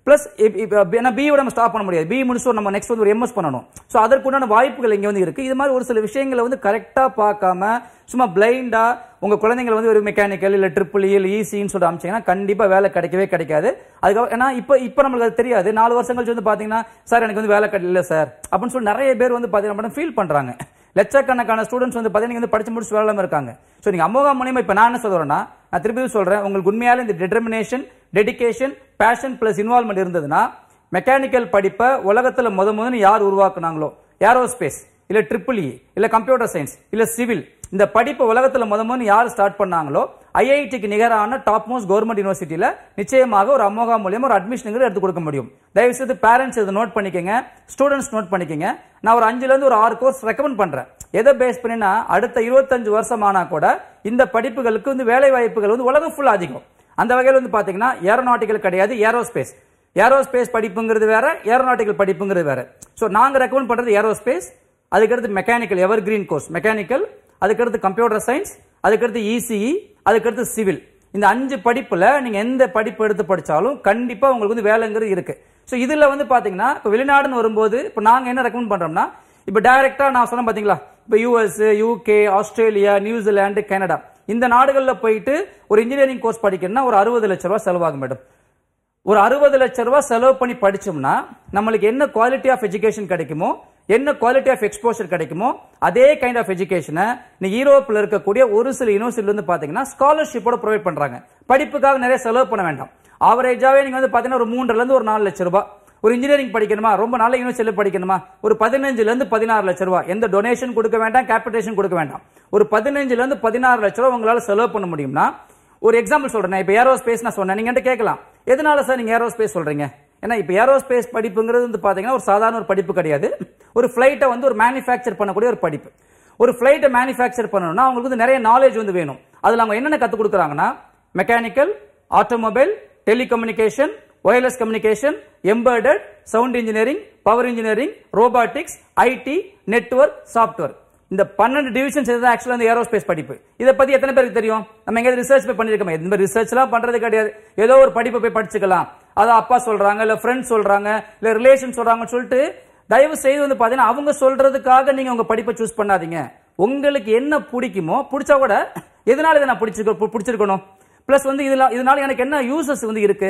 பிளஸ் பியோட நம்ம ஸ்டாப் பண்ண முடியாது. பி முடிச்சு நம்ம நெக்ஸ்ட் வந்து ஒரு எம்எஸ் பண்ணணும். ஸோ அதற்குண்டான வாய்ப்புகள் இங்க வந்து இருக்கு. இது மாதிரி ஒரு சில விஷயங்களை வந்து கரெக்டா பார்க்காம சும்மா பிளைண்டா உங்க குழந்தைங்களை வந்து ஒரு மெக்கானிக்கல் இல்ல ட்ரிபிள் இல்ல ஈசின்னு சொல்லிட்டு அமைச்சீங்கன்னா கண்டிப்பா வேலை கிடைக்கவே கிடைக்காது. அதுக்கு ஏன்னா இப்ப நம்மளுக்கு அது தெரியாது. 4 வருஷம் கழிச்சு வந்து பாத்தீங்கன்னா சார் எனக்கு வந்து வேலை கிடைக்கல சார் அப்படின்னு சொல்லி நிறைய பேர் வந்து பாத்தீங்கன்னா ஃபீல் பண்றாங்க. லட்சக்கணக்கான ஸ்டூடெண்ட்ஸ் வந்து பாத்தீங்கன்னா படிச்சு முடிச்சு வேலை இருக்காங்க. ஸோ நீங்க அமோகா மூலியமா இப்ப நான் என்ன சொல்றேன்னா, நான் திருப்பி சொல்றேன், உங்களுக்கு உண்மையால இந்த determination, dedication, passion plus involvement இருந்ததுன்னா மெக்கானிக்கல் படிப்பை உலகத்துல முதல்ல யார் உருவாக்குனாங்களோ, ஏரோஸ்பேஸ் இல்ல ட்ரிபிள் இ இல்ல கம்ப்யூட்டர் சயின்ஸ் இல்ல சிவில், இந்த படிப்பு உலகத்துல முதல்ல யார் ஸ்டார்ட் பண்ணாங்களோ ஐஐடிக்கு நிகரான டாப் மோஸ்ட் கவர்மெண்ட் யூனிவர்சிட்டியில நிச்சயமாக ஒரு அமோகா மூலியமா ஒரு அட்மிஷன் எடுத்து கொடுக்க முடியும். தயவு செய்து பேரண்ட்ஸ் இதை நோட் பண்ணிக்கங்க, ஸ்டூடெண்ட்ஸ் நோட் பண்ணிக்கங்க. நான் ஒரு 5ல இருந்து ஒரு 6 கோர்ஸ் ரெக்கமெண்ட் பண்றேன். எதை பேஸ் பண்ணினா அடுத்த 25 வருஷம் ஆனா கூட இந்த படிப்புகளுக்கு வந்து வேலை வாய்ப்புகள் வந்து உலகம் ஃபுல்லா அதிகம். அந்த வகையில் வந்து பாத்தீங்கன்னா ஏரோநாட்டிக்கல் கிடையாது, ஏரோஸ்பேஸ். ஏரோஸ்பேஸ் படிப்புங்கிறது வேற, ஏரோநாட்டிக்கல் படிப்புங்கிறது வேற. சோ நாங்க ரெக்கமெண்ட் பண்றது ஏரோஸ்பேஸ், அதுக்கடுத்து mechanical evergreen course mechanical, அதுக்கடுத்து கம்ப்யூட்டர் சயின்ஸ், அதுக்கடுத்து இசிஇ, அதுக்கடுத்து சிவில். இந்த 5 படிப்புல நீங்க எந்த படிப்பு எடுத்து படிச்சாலும் கண்டிப்பா உங்களுக்கு வந்து வேலைங்கிறது இருக்கு. சோ இதுல வந்து பாத்தீங்கன்னா இப்ப வெளிநாடுன்னு வரும்போது இப்ப நாங்க என்ன ரெக்கமெண்ட் பண்றோம்னா, இப்ப டைரக்டா நான் சொன்ன பாத்தீங்களா, இப்ப US, UK, Australia, New Zealand, Canada இந்த நாடுகள்ல போயிட்டு ஒரு இன்ஜினியரிங் கோர்ஸ் படிக்கணும்னா ஒரு 60 லட்சம் ரூபாய் செலவாகும் மேடம். ஒரு 60 லட்சம் ரூபாய் செலவு பண்ணி படிச்சோம்னா நம்மளுக்கு என்ன குவாலிட்டி ஆஃப் எஜுகேஷன் கிடைக்குமோ, என்ன குவாலிட்டி ஆஃப் எக்ஸ்போஷர் கிடைக்குமோ அதே கைண்ட் ஆஃப் எஜுகேஷனை யூரோப்ல இருக்கக்கூடிய ஒரு சில யூனிவர்சிட்டில இருந்து பாத்தீங்கன்னா ஸ்காலர்ஷிப்போட ப்ரொவைட் பண்றாங்க. படிப்புக்காக நிறைய செலவு பண்ண வேண்டாம். ஆவரேஜாவே நீங்க வந்து பாத்தீங்கன்னா ஒரு 3ல இருந்து ஒரு 4 லட்சம் ரூபாய். ஒரு இன்ஜினியரிங் படிக்கணுமா, ரொம்ப நல்ல யூனிவர்சிட்டியில படிக்கணுமா, ஒரு 15ல இருந்து 16 லட்சம் ரூபாய். எந்த டொனேஷன் கொடுக்க வேண்டாம், கேபிடேஷன் கொடுக்க வேண்டாம். ஒரு 15ல இருந்து 16 லட்சம் ரூபாய் உங்களால செலவு பண்ண முடியும்னா, ஒரு எக்ஸாம்பிள் சொல்றேன். இப்ப ஏரோஸ்பேஸ் நான் சொன்னேன், நீங்க கேட்கலாம் எதனால சார் நீங்க ஏரோஸ்பேஸ் சொல்றீங்க? ஏன்னா இப்ப ஏரோஸ்பேஸ் படிப்புங்கிறது வந்து பாத்தீங்கன்னா ஒரு சாதாரண ஒரு படிப்பு கிடையாது. ஒரு பிளைட்டை வந்து ஒரு மேனுஃபேக்சர் பண்ணக்கூடிய ஒரு படிப்பு. ஒரு பிளைட்டை மேனுஃபேக்சர் பண்ணணும்னா அவங்களுக்கு வந்து நிறைய நாலேஜ் வந்து வேணும். அதுல அவங்க என்னென்ன கத்து கொடுக்குறாங்கன்னா, mechanical, automobile, telecommunication, wireless communication, embedded, sound engineering, power engineering, robotics, IT, network, software. இந்த 12 டிவிஷன்ஸ் ஆக்சுவலா இந்த ஏரோஸ்பேஸ் படிப்பு. இதை பத்தி எத்தனை பேருக்கு தெரியும்? நம்ம எங்க ரிசர்ச் போய் பண்ணிருக்கோம்? எந்த ரிசர்ச் எல்லாம் பண்றது கிடையாது. ஏதோ ஒரு படிப்பை போய் படிச்சுக்கலாம், அதான் அப்பா சொல்றாங்க, இல்ல ஃப்ரெண்ட்ஸ் சொல்றாங்க, இல்ல ரிலேஷன் சொல்றாங்கன்னு சொல்லிட்டு தயவு செய்து வந்து பாத்தீங்கன்னா அவங்க சொல்றதுக்காக நீங்க உங்க படிப்பை சூஸ் பண்ணாதீங்க. உங்களுக்கு என்ன பிடிக்குமோ, பிடிச்சா கூட எதனால இதை நான் பிடிச்சிருக்கணும், பிளஸ் வந்து இதனால எனக்கு என்ன யூசஸ் வந்து இருக்கு,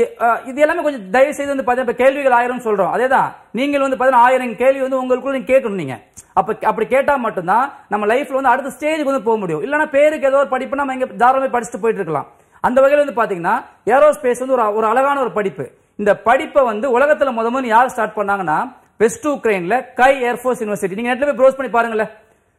இது எல்லாமே கொஞ்சம் தயவு செய்து வந்து பாத்தீங்கன்னா கேள்விகள் 1000 சொல்றோம். அதேதான் நீங்கள் வந்து பாத்தீங்கன்னா 1000 கேள்வி வந்து உங்களுக்குள்ள கேட்கணும். நீங்க அப்படி கேட்டா மட்டும்தான் நம்ம லைஃப்ல வந்து அடுத்த ஸ்டேஜுக்கு வந்து போக முடியும். இல்லன்னா பேருக்கு ஏதோ ஒரு படிப்பு நம்ம இங்க தாராளமே படிச்சுட்டு போயிட்டு இருக்கலாம். அந்த வகையில் வந்து பாத்தீங்கன்னா ஏரோஸ்பேஸ் வந்து ஒரு அழகான ஒரு படிப்பு. இந்த படிப்பை வந்து உலகத்துல முதல்ல யார் ஸ்டார்ட் பண்ணாங்கன்னா, வெஸ்ட் உக்ரைன்ல கை ஏர்ஃபோர்ஸ் யூனிவர்சிட்டி. நீங்க நெட்ல போய் ப்ரௌஸ் பண்ணி பாருங்களேன்.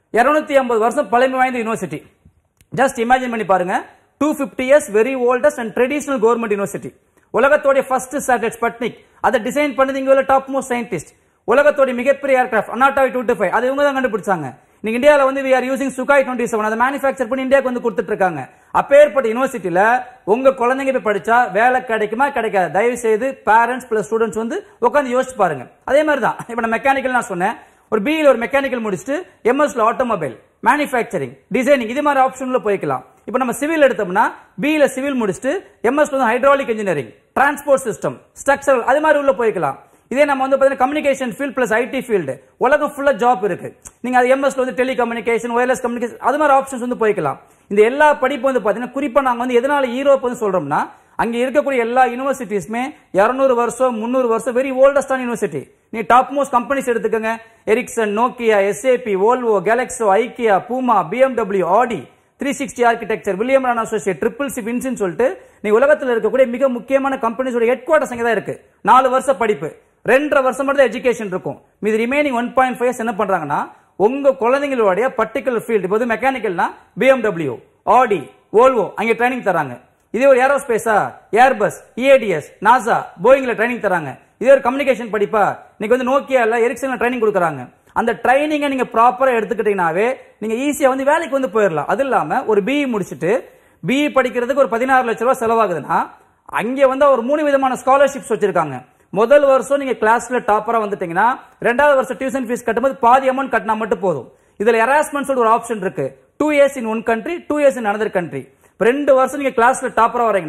250 வருஷம் பழமை வாய்ந்த யூனிவர்சிட்டி. ஜஸ்ட் இமேஜின் பண்ணி பாருங்க. 250 years very oldest and traditional government university. உலகத்தோட ஃபர்ஸ்ட் சேட்டலைட் ஸ்புட்னிக் அதை டிசைன் பண்ணது இங்க உள்ள டாப் மோஸ்ட் சயின்டிஸ்ட். உலகத்தோட மிகப்பெரிய ஏர்கிராஃப்ட் அனாட்டாய் 225 அது இவங்க தான் கண்டுபிடிச்சாங்க. நீங்க இந்தியால வந்து we are using Sukhoi 27 அதை மேனுஃபேக்சர் பண்ணி இந்தியாவுக்கு வந்து கொடுத்துட்டு இருக்காங்க. அப்பேற்பட்ட யூனிவர்சிட்டியில உங்க குழந்தைங்க போய் படிச்சா வேலை கிடைக்குமா கிடைக்காது? தயவு செய்து பேரண்ட்ஸ் பிளஸ் ஸ்டூடெண்ட்ஸ் வந்து உட்காந்து யோசிச்சு பாருங்க. அதே மாதிரி தான் இப்ப நான் மெக்கானிக்கல் நான் சொன்னேன், ஒரு பிஇல ஒரு மெக்கானிக்கல் முடிச்சுட்டு எம்எஸ்ல ஆட்டோமொபைல், மேனுஃபேக்சரிங், டிசைனிங் இது மாதிரி ஆப்ஷன்ல போய்க்கலாம். இப்ப நம்ம சிவில் எடுத்தோம்னா பிஇல சிவில் முடிச்சுட்டு எம்எஸ்ல வந்து hydraulic engineering, transport system, structural அது மாதிரி உள்ள போய்க்கலாம். இதே நம்ம வந்து பாத்தீங்கன்னா communication field plus IT field உலகம் ஃபுல்லா ஜாப் இருக்கு. நீங்க அது எம்எஸ்ல வந்து டெலிகம்யூனிகேஷன், ஒயர்லெஸ் கம்யூனிகேஷன் அது மாதிரி ஆப்ஷன்ஸ் வந்து போய்க்கலாம். இந்த எல்லா படிப்பு வந்து பாத்தீங்கன்னா குறிப்பா நாங்க வந்து எதனால யூரோப் வந்து சொல்றோம்னா, அங்க இருக்கக்கூடிய எல்லா யூனிவர்சிட்டிஸ்மே 200 வருஷம் 300 வருஷம் வெரி ஓல்டஸ்டான யூனிவர்சிட்டி. நீ டாப் மோஸ்ட் கம்பெனிஸ் எடுத்துக்கங்க, Ericsson, Nokia, SAP, Volvo, Glaxo, Ikea, Puma, BMW, Audi, 360 architecture, William Rawn associate, triple C, வின்சின்னு சொல்லிட்டு நீ உலகத்தில் இருக்கக்கூடிய மிக முக்கியமான கம்பெனிஸோட ஹெட் குவார்டர்ஸ் அங்க தான் இருக்கு. 4 வருஷம் படிப்பு, 2.5 வருஷம் மட்டும் தான் எஜுகேஷன் இருக்கும். மீது ரிமைனிங் 1.5 இயர்ஸ் என்ன பண்றாங்கன்னா உங்க குழந்தைங்களுடைய பர்டிகுலர் ஃபீல்ட். இப்போ மெக்கானிக்கல்னா பிஎம்டபிள்யூ, ஆடி, வோல்வோ அங்க ட்ரைனிங் தராங்க. இதே ஒரு ஏரோஸ்பேஸா ஏர்பஸ், இஏடிஎஸ், நாசா, போயிங்ல ட்ரைனிங் தராங்க. இதே ஒரு கம்யூனிகேஷன் படிப்பா இன்னைக்கு வந்து நோக்கியால, எரிக்சன்ல ட்ரைனிங் கொடுக்குறாங்க. அந்த ட்ரைனிங்கை நீங்க ப்ராப்பரா எடுத்துக்கிட்டீங்கன்னாவே நீங்க ஈஸியா வந்து வேலைக்கு வந்து போயிடலாம். அது இல்லாம ஒரு பிஇ முடிச்சுட்டு பிஇ படிக்கிறதுக்கு ஒரு 16 லட்சம் ரூபாய் செலவாகுதுன்னா அங்கே வந்து ஒரு 3 விதமான ஸ்காலர்ஷிப்ஸ் வச்சிருக்காங்க. முதல் வருஷம் நீங்க கிளாஸ்ல டாப்பரா வந்துட்டீங்கன்னா 2வது வருஷம் டியூஷன் ஃபீஸ் கட்டும்போது பாதி அமௌண்ட் கட்டினா மட்டும் போதும். இதுல எராஸ்மென்ட் ஒரு ஆப்ஷன் இருக்கு. 2 years in one country, 2 years in another country. 2 வருஷம் நீங்க கிளாஸ்ல டாப்பரா வரீங்கன்னா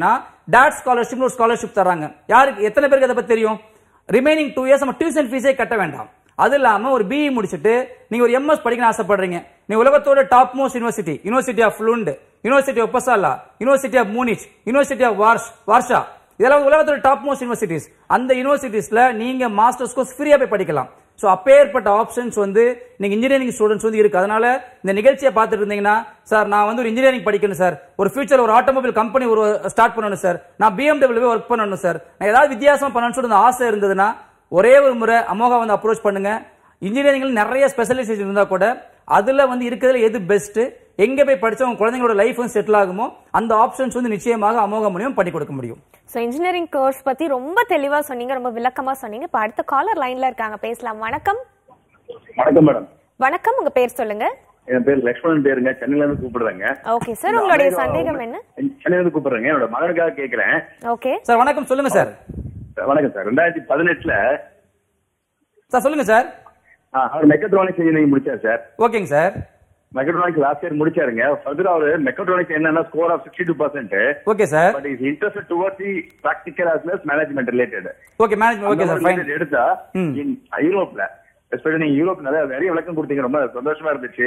டாட் ஸ்காலர்ஷிப் ஒரு ஸ்காலர்ஷிப் தராங்க. யாருக்கு எத்தனை பேருக்கு அதை பத்தி தெரியும்? ரிமைனிங் 2 இயர்ஸ் நம்ம டியூஷன் ஃபீஸே கட்ட வேண்டாம். அது இல்லாம ஒரு பிஇ முடிச்சிட்டு நீங்க ஒரு எம்எஸ் படிக்கணும் ஆசைப்படுறீங்க. நீ உலகத்தோட top most university, university of Lund, university of Uppsala, university of Munich, university of Warsaw, இதெல்லாம் உலகத்தோட டாப் மோஸ்ட் யூனிவர்சிட்டிஸ். அந்த யூனிவர்சிட்டிஸ்ல நீங்க மாஸ்டர்ஸ் கோர்ஸ் ஃப்ரீயா போய் படிக்கலாம். சோ அப்பேற்பட்ட ஆப்ஷன்ஸ் வந்து நீங்க இன்ஜினியரிங் ஸ்டூடெண்ட்ஸ் வந்து இருக்கு. அதனால இந்த நிகழ்ச்சியை பார்த்துட்டு இருந்தீங்கன்னா, சார் நான் வந்து ஒரு இன்ஜினியரிங் படிக்கணும் சார், ஒரு ஃபியூச்சர் ஒரு ஆட்டோமொபைல் கம்பெனி ஒரு ஸ்டார்ட் பண்ணணும் சார், நான் BMW ஒர்க் பண்ணணும் சார், நான் ஏதாவது வித்தியாசமா பண்ணணும்னு சொல்லிட்டு ஆசை இருந்ததுன்னா ஒரே ஒரு முறை அமோகா வந்து அப்ரோச் பண்ணுங்க. இன்ஜினியரிங்ல நிறைய ஸ்பெஷலைசேஷன் இருந்தா கூட அதுல வந்து இருக்கிறதுல எது பெஸ்ட், எங்க போய் படிச்சா உங்க குழந்தைங்களோட லைஃப் வந்து செட்டில் ஆகுமோ அந்த ஆப்ஷன்ஸ் வந்து நிச்சயமாக அமோகா மூலியம் பண்ணி கொடுக்க முடியும். சோ இன்ஜினியரிங் கோர்ஸ் பத்தி ரொம்ப தெளிவா சொன்னீங்க, ரொம்ப விளக்கமா சொன்னீங்க. இப்ப அடுத்த காலர் லைன்ல இருக்காங்க, பேசலாம். வணக்கம். வணக்கம் மேடம். வணக்கம், உங்க பேர் சொல்லுங்க. என் பேர் லட்சுமணன் பேருங்க, சென்னையில இருந்து கூப்பிடுறேங்க. ஓகே சார், உங்களுடைய சந்தேகம் என்ன? சென்னையில இருந்து கூப்பிடுறேங்க, என்னோட மகனுக்காக கேக்குறேன். ஓகே சார், வணக்கம், சொல்லுங்க சார். வணக்கம் சார். 2018 சார் சொல்லுங்க சார். அவர் மெக்கட்ரானிக்ஸ் இன்ஜினியரிங் முடிச்சார் சார். ஓகேங்க சார். மெக்கட்ரானிக்ஸ் லாஸ்ட் இயர் முடிச்சாருங்க. ஃபர்தர் அவர் மெக்கட்ரானிக்ஸ் என்னன்னா score of 62%. Okay sir. But is interested towards the practical as well as management related. Okay management. Okay sir, fine. எடுத்தா யூரோப்ல எஸ்பெஷலி நீங்க யூரோப் நிறைய விளக்கம் கொடுத்தீங்க, ரொம்ப சந்தோஷமா இருந்துச்சு.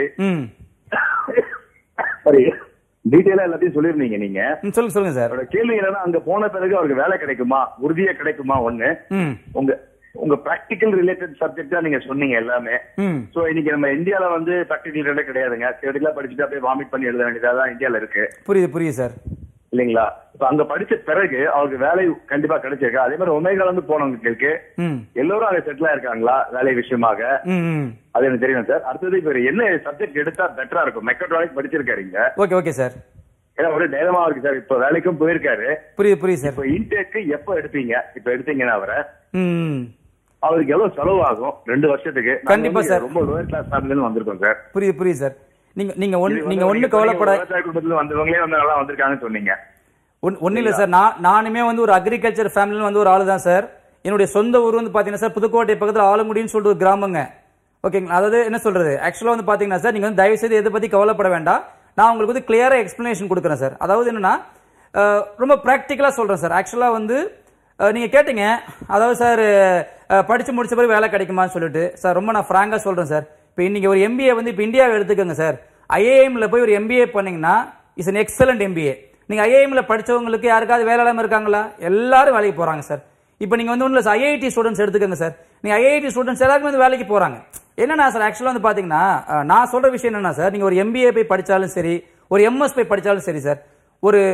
சரி, டீடைலா எல்லாத்தையும் சொல்லிருந்தீங்க நீங்க. சொல்லுங்க சார். கேள்வி என்னன்னா, அங்க போன பிறகு அவருக்கு வேலை கிடைக்குமா, உறுதியா கிடைக்குமா? ஒண்ணு, உங்க பிராக்டிகல் ரிலேட்டட் சப்ஜெக்ட் தான் நீங்க சொன்னீங்க எல்லாமே. சோ இன்னைக்கு நம்ம இந்தியால வந்து பிராக்டிகல் ரிலேட்டட் கிடையாதுங்க. தியரிட்டிக்கலா படிச்சுட்டு அப்படியே வாமிட் பண்ணி எழுத வேண்டியதான் இந்தியால இருக்கு. புரியுது சார். இல்லீங்களா? இப்ப அங்க படிச்ச பிறகு அவருக்கு வேலை கண்டிப்பா கிடைச்சிருக்கு. அதே மாதிரி ஒமேகால இருந்து போனவங்களுக்கு எல்லாரும் அங்க செட்டில் ஆயிருக்காங்களா வேலை விஷயமாக? அது எனக்கு தெரியும் சார். அடுத்தது இப்ப என்ன சப்ஜெக்ட் எடுத்தா பெட்டரா இருக்கும்? மெக்கட்ரானிக்ஸ் படிச்சிருக்காருங்க. Okay sir. ஏன்னா ஒரு டைலமா இருக்கு சார். இப்ப வேலைக்கும் போயிருக்காரு. புரியுது சார். இப்ப இன்டேக் எப்ப எடுப்பீங்க? இப்ப எடுத்தீங்கன்னா அவருக்கு எவ்வளவு செலவு ஆகும் 2 வருஷத்துக்கு? கண்டிப்பா சார். ரொம்ப லோயர் கிளாஸ் ஃபேமிலில வந்திருக்கோம் சார். புரியுது சார். நீங்க ஒண்ணு கவலைப்பட, குடும்பத்துல வந்தவங்களே வந்து நல்லா வந்திருக்காங்கன்னு சொன்னீங்க. ஒண்ணு இல்ல சார். நானுமே வந்து ஒரு அக்ரிகல்ச்சர் ஃபேமிலில வந்து ஒரு ஆளு தான் சார். என்னுடைய சொந்த ஊர் வந்து பாத்தீங்கன்னா சார் புதுக்கோட்டை பக்கத்துல ஆலங்குடின்னு சொல்லிட்டு ஒரு கிராமங்க. ஓகேங்களா? அதாவது என்ன சொல்றது, ஆக்சுவலா வந்து பாத்தீங்கன்னா சார், நீங்க வந்து தயவு செய்து எதை பத்தி கவலைப்பட வேண்டாம். நான் உங்களுக்கு வந்து கிளியரா எக்ஸ்பிளனேஷன் கொடுக்குறேன் சார். அதாவது என்னன்னா, ரொம்ப பிராக்டிக்கலா சொல்றேன் சார். ஆக்சுவலா வந்து நீங்க கேட்டீங்க, அதாவது சார் படிச்சு முடிச்ச பிறகு வேலை கிடைக்குமான்னு சொல்லிட்டு. சார் ரொம்ப நான் பிராங்கா சொல்றேன் சார். இப்போ இன்னைக்கு ஒரு எம்பிஏ வந்து இப்போ இந்தியாவை எடுத்துக்கோங்க சார். ஐஏஎம்ல போய் ஒரு எம்பிஏ பண்ணீங்கன்னா இட்ஸ் an எக்ஸலண்ட் எம்பிஏ. நீங்க ஐஏஎம்ல படிச்சவங்களுக்கு யாருக்காவது வேலை இல்லாம இருக்காங்களா? எல்லாரும் வேலைக்கு போறாங்க சார். இப்போ நீங்க வந்து ஒன்றும் ஐஐடி ஸ்டூடெண்ட்ஸ் எடுத்துக்கோங்க சார். நீங்க ஐஐடி ஸ்டூடெண்ட்ஸ் எல்லாருமே வந்து வேலைக்கு போறாங்க. என்னன்னா சார், ஆக்சுவலா வந்து பாத்தீங்கன்னா நான் சொல்ற விஷயம் என்னன்னா சார், நீங்க ஒரு எம்பிஏ போய் படிச்சாலும் சரி, ஒரு எம்எஸ் போய் படிச்சாலும் சரி சார், ஒரு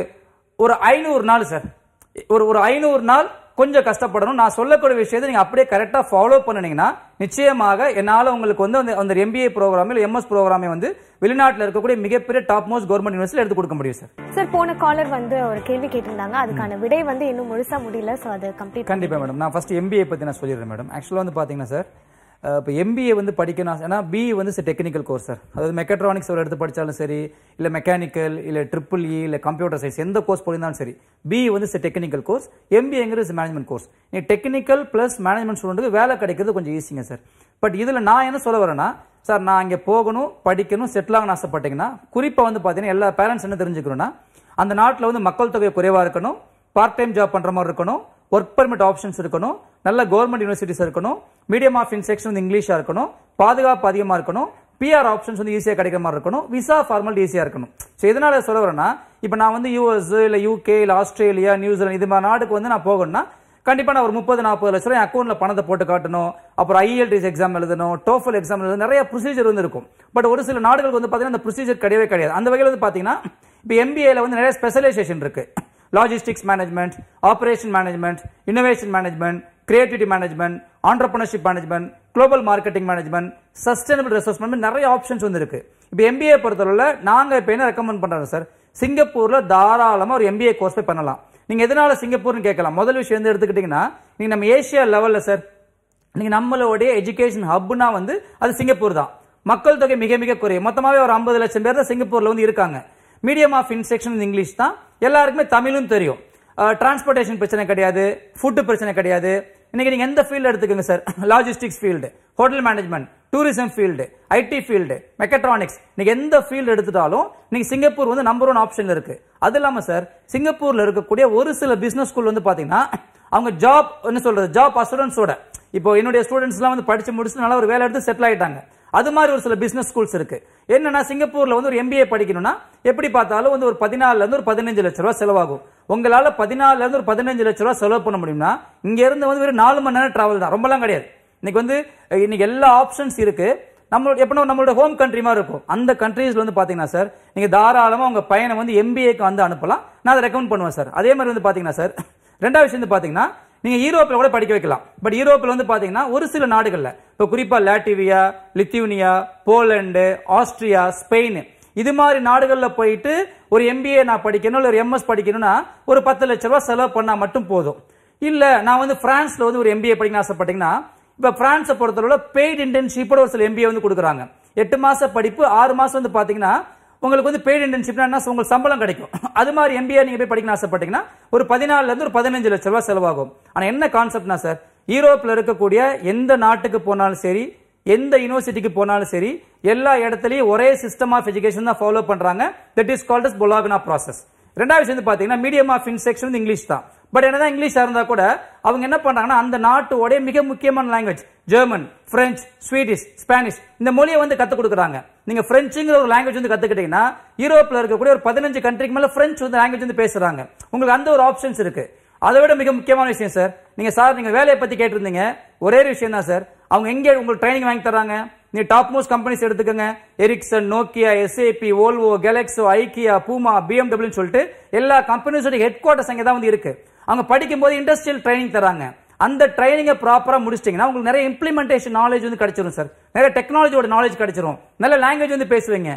500 நாள் சார், ஒரு 500 நாள் கொஞ்சம் கஷ்டப்படணும். நான் சொல்லக்கூடிய விஷயத்தை நீங்க அப்படியே கரெக்டா ஃபாலோ பண்ணீங்கன்னா நிச்சயமாக என்னால உங்களுக்கு வந்து அந்த எம்பிஏ ப்ரோக்ராம் இல்ல எம்எஸ் ப்ரோக்ராமே வந்து வெளிநாட்டில் இருக்கக்கூடிய மிகப்பெரிய டாப் மோஸ்ட் கவர்மெண்ட் யூனிவர்சிட்டியில் எடுத்து கொடுக்க முடியும் சார். சார், போன காலர் வந்து ஒரு கேள்வி கேட்டிருந்தாங்க, அதுக்கான விடை வந்து இன்னும் முழுசா முடியல. சோ அது கம்ப்ளீட். கண்டிப்பா மேடம். நான் ஃபர்ஸ்ட் எம்பிஏ பத்தி நான் சொல்லிடுறேன் மேடம். ஆக்சுவலா வந்து பாத்தீங்கன்னா சார், இப்போ எம்பிஏ வந்து படிக்கணும். ஏன்னா பிஇ வந்து டெக்னிக்கல் கோர்ஸ் சார். அதாவது மெக்கட்ரானிக்ஸ் எடுத்து படித்தாலும் சரி, இல்லை மெக்கானிக்கல், இல்லை EEE, இல்லை கம்ப்யூட்டர் சயின்ஸ் எந்த கோர்ஸ் போயிருந்தாலும் சரி, பிஇ வந்து டெக்னிக்கல் கோர்ஸ், எம்பிஏங்கிறது மேனேஜ்மெண்ட் கோர்ஸ். நீ டெக்னிக்கல் பிளஸ் மேனேஜ்மெண்ட் ஸ்டூடெண்ட்டுக்கு வேலை கிடைக்கிறது கொஞ்சம் ஈஸிங்க சார். பட் இதில் நான் என்ன சொல்ல வரேன்னா சார், நான் இங்கே போகணும், படிக்கணும், செட்டில் ஆகணும்னு ஆசைப்பட்டீங்கன்னா குறிப்பாக வந்து பார்த்தீங்கன்னா எல்லா பேரண்ட்ஸ் என்ன தெரிஞ்சுக்கணும்னா, அந்த நாட்டில் வந்து மக்கள் தொகை குறைவாக இருக்கணும், பார்ட் டைம் ஜாப் பண்ணுற மாதிரி இருக்கணும், ஒர்க் பர்மிட் ஆப்ஷன்ஸ் இருக்கணும், நல்ல கவர்மெண்ட் யூனிவர்சிட்டிஸ் இருக்கணும், மீடியம் ஆஃப் இன்ஸ்ட்ரக்ஷன் வந்து இங்கிலீஷா இருக்கணும், பாதுகாப்பு அதிகமா இருக்கணும், பிஆர் ஆப்ஷன்ஸ் வந்து ஈஸியா கிடைக்கிற மாதிரி இருக்கணும், விசா ஃபார்மாலிட்டி ஈஸியா இருக்கணும். ஸோ இதனால சொல்ல வரேன்னா, இப்போ நான் வந்து யூஎஸ் இல்லை யூகே இல்லை ஆஸ்திரேலியா, நியூசிலாந்து இது மாதிரி நாடுக்கு வந்து நான் போகணும்னா கண்டிப்பா நான் ஒரு 30-40 லட்சம் ரூபாய் அக்கௌண்ட்ல பணத்தை போட்டு காட்டணும். அப்புறம் IELTS எக்ஸாம் எழுதணும், TOEFL எக்ஸாம் எழுதணும், நிறைய ப்ரொசீஜர் வந்து இருக்கும். பட் ஒரு சில நாடுகளுக்கு வந்து பாத்தீங்கன்னா அந்த ப்ரொசீஜர் கிடையவே கிடையாது. அந்த வகையில் வந்து பாத்தீங்கன்னா இப்போ MBAல வந்து நிறைய ஸ்பெஷலைசேஷன் இருக்கு. Logistics management, operation management, innovation management, creativity management, entrepreneurship management, global marketing management, sustainable resource management, நிறைய ஆப்ஷன்ஸ் வந்து இருக்கு. இப்போ MBA பொறுத்தவரை நாங்க இப்போ என்ன ரெக்கமெண்ட் பண்றோம் சார், சிங்கப்பூர்ல தாராளமா ஒரு MBA கோர்ஸ் போய் பண்ணலாம். நீங்க எதனால சிங்கப்பூர்னு கேட்கலாம். முதல் விஷயம் வந்து எடுத்துக்கிட்டீங்கன்னா, நீங்க நம்ம ஏசியா லெவல்ல சார், நீங்க நம்மளுடைய எஜுகேஷன் ஹப்னா வந்து அது சிங்கப்பூர் தான். மக்கள் தொகை மிக மிக குறையும். மொத்தமாவே ஒரு 50 லட்சம் பேர் தான் சிங்கப்பூர்ல வந்து இருக்காங்க. மீடியம் ஆஃப் இன்ஸ்ட்ரக்ஷன் இங்கிலீஷ் தான், எல்லாருக்குமே தமிழும் தெரியும். டிரான்ஸ்போர்டேஷன் பிரச்சனை கிடையாது, ஃபுட் பிரச்சனை கிடையாது. இன்னைக்கு நீங்க எந்த ஃபீல்டு எடுத்துக்கோங்க sir, logistics field, hotel management, tourism field, IT field, mechatronics, நீங்க எந்த ஃபீல்டு எடுத்துட்டாலும் நீங்க சிங்கப்பூர் வந்து நம்பர் 1 ஆப்ஷன்ல இருக்கு. அது இல்லாம சார் சிங்கப்பூர்ல இருக்கக்கூடிய ஒரு சில பிசினஸ் ஸ்கூல் வந்து பாத்தீங்கன்னா அவங்க ஜாப் என்ன சொல்றது ஜாப் அசூரன்ஸோட, இப்போ என்னுடைய ஸ்டூடெண்ட்ஸ் எல்லாம் வந்து படிச்சு முடிச்சு நல்லா ஒரு வேலை எடுத்து செட்டில் ஆயிட்டாங்க. அது மாதிரி ஒரு சில பிசினஸ் ஸ்கூல்ஸ் இருக்கு. என்னன்னா சிங்கப்பூர்ல வந்து ஒரு MBA படிக்கணும்னா எப்படி பார்த்தாலும் வந்து ஒரு 14 இருந்து ஒரு 15 லட்சம் ரூபாய் செலவாகும். உங்களால 14 இருந்து ஒரு 15 லட்சம் ரூபாய் செலவு பண்ண முடியும்னா இங்க இருந்து வந்து வெறும் 4 மணி நேரம் டிராவல் தான், ரொம்பலாம் கிடையாது. இன்னைக்கு எல்லா ஆப்ஷன்ஸ் இருக்கு. நம்மளோட ஹோம் கண்ட்ரி மாதிரி இருக்கும். அந்த கண்ட்ரீஸ்ல வந்து பாத்தீங்கன்னா சார் நீங்க தாராளமா உங்க பையனை வந்து MBAக்கு வந்து அனுப்பலாம். நான் அதை ரெக்கமெண்ட் பண்ணுவேன் சார். அதே மாதிரி வந்து பாத்தீங்கன்னா சார் ரெண்டாவது விஷயம் வந்து பாத்தீங்கன்னா நீங்க யூரோப்ல கூட படிக்க வைக்கலாம். பட் யூரோப்ல வந்து பாத்தீங்கன்னா ஒரு சில நாடுகள்ல இப்போ குறிப்பா Latvia, Lithuania, Poland, Austria, Spain இது மாதிரி நாடுகள்ல போயிட்டு ஒரு MBA நான் படிக்கணும் இல்ல ஒரு MS படிக்கணும்னா ஒரு 10 லட்சம் ரூபாய் செலவு பண்ணா மட்டும் போதும். இல்ல நான் வந்து பிரான்ஸ்ல வந்து ஒரு MBA படிக்கணும் ஆசைப்பட்டீங்கன்னா இப்ப பிரான்ஸை பொறுத்தவரை பெய்ட் இன்டர்ன்ஷிப்போட ஒரு சில MBA வந்து கொடுக்குறாங்க. 8 மாச படிப்பு, 6 மாசம் வந்து பாத்தீங்கன்னா உங்களுக்கு வந்து பெய்ட் இன்டர்ன்ஷிப்னா உங்களுக்கு சம்பளம் கிடைக்கும். அது மாதிரி MBA நீங்க போய் படிக்கணும் ஆசைப்பட்டீங்கன்னா ஒரு 14 இருந்து ஒரு 15 லட்சம் ரூபாய் செலவாகும். ஆனா என்ன கான்செப்ட்னா சார் யூரோப்ல இருக்கக்கூடிய எந்த நாட்டுக்கு போனாலும் சரி, எந்த யூனிவர்சிட்டிக்கு போனாலும் சரி, எல்லா இடத்துலயும் ஒரே சிஸ்டம் ஆஃப் எஜுகேஷன் தான் ஃபாலோ பண்றாங்க. That is called as Bologna process. ரெண்டாவது விஷயம் வந்து பாத்தீங்கன்னா மீடியம் ஆஃப் இன்ஸ்ட்ரக்ஷன் வந்து இங்கிலீஷ் தான். பட் என்னதான் இங்கிலீஷா இருந்தா கூட அவங்க என்ன பண்றாங்கன்னா அந்த நாட்டோட மிக முக்கியமான language German, French, Swedish, Spanish இந்த மொழியை வந்து கத்துக் கொடுக்குறாங்க. நீங்க பிரெஞ்சுங்கிற ஒரு லாங்குவேஜ் வந்து கத்துக்கிட்டீங்கன்னா யூரோப்ல இருக்கக்கூடிய ஒரு 15 கண்ட்ரிக்கு மேல பிரெஞ்சு வந்து லாங்குவேஜ் வந்து பேசுறாங்க. உங்களுக்கு அந்த ஒரு ஆப்ஷன்ஸ் இருக்கு. அதை விட மிக முக்கியமான விஷயம் சார் நீங்க வேலையை பத்தி கேட்டிருந்தீங்க. ஒரே விஷயம் தான் சார், அவங்க எங்க உங்களுக்கு ட்ரைனிங் வாங்கி தராங்க. நீ டாப் மோஸ்ட் கம்பெனிஸ் எடுத்துக்கங்க. Ericsson, Nokia, SAP, Volvo, Glaxo, Ikea, Puma, BMW சொல்லிட்டு எல்லா கம்பெனிஸோட ஹெட் குவார்டர்ஸ் அங்க தான் வந்து இருக்கு. அவங்க படிக்கும் போது இண்டஸ்ட்ரியல் ட்ரைனிங் தராங்க. அந்த ட்ரைனிங்கை ப்ராப்பரா முடிச்சிட்டீங்கன்னா உங்களுக்கு நிறைய இம்ப்ளிமெண்டேஷன் நாலேஜ் வந்து கிடைச்சிரும் சார். நிறைய டெக்னாலஜியோட நாலேஜ் கிடைச்சிரும். நல்ல லாங்குவேஜ் வந்து பேசுவீங்க.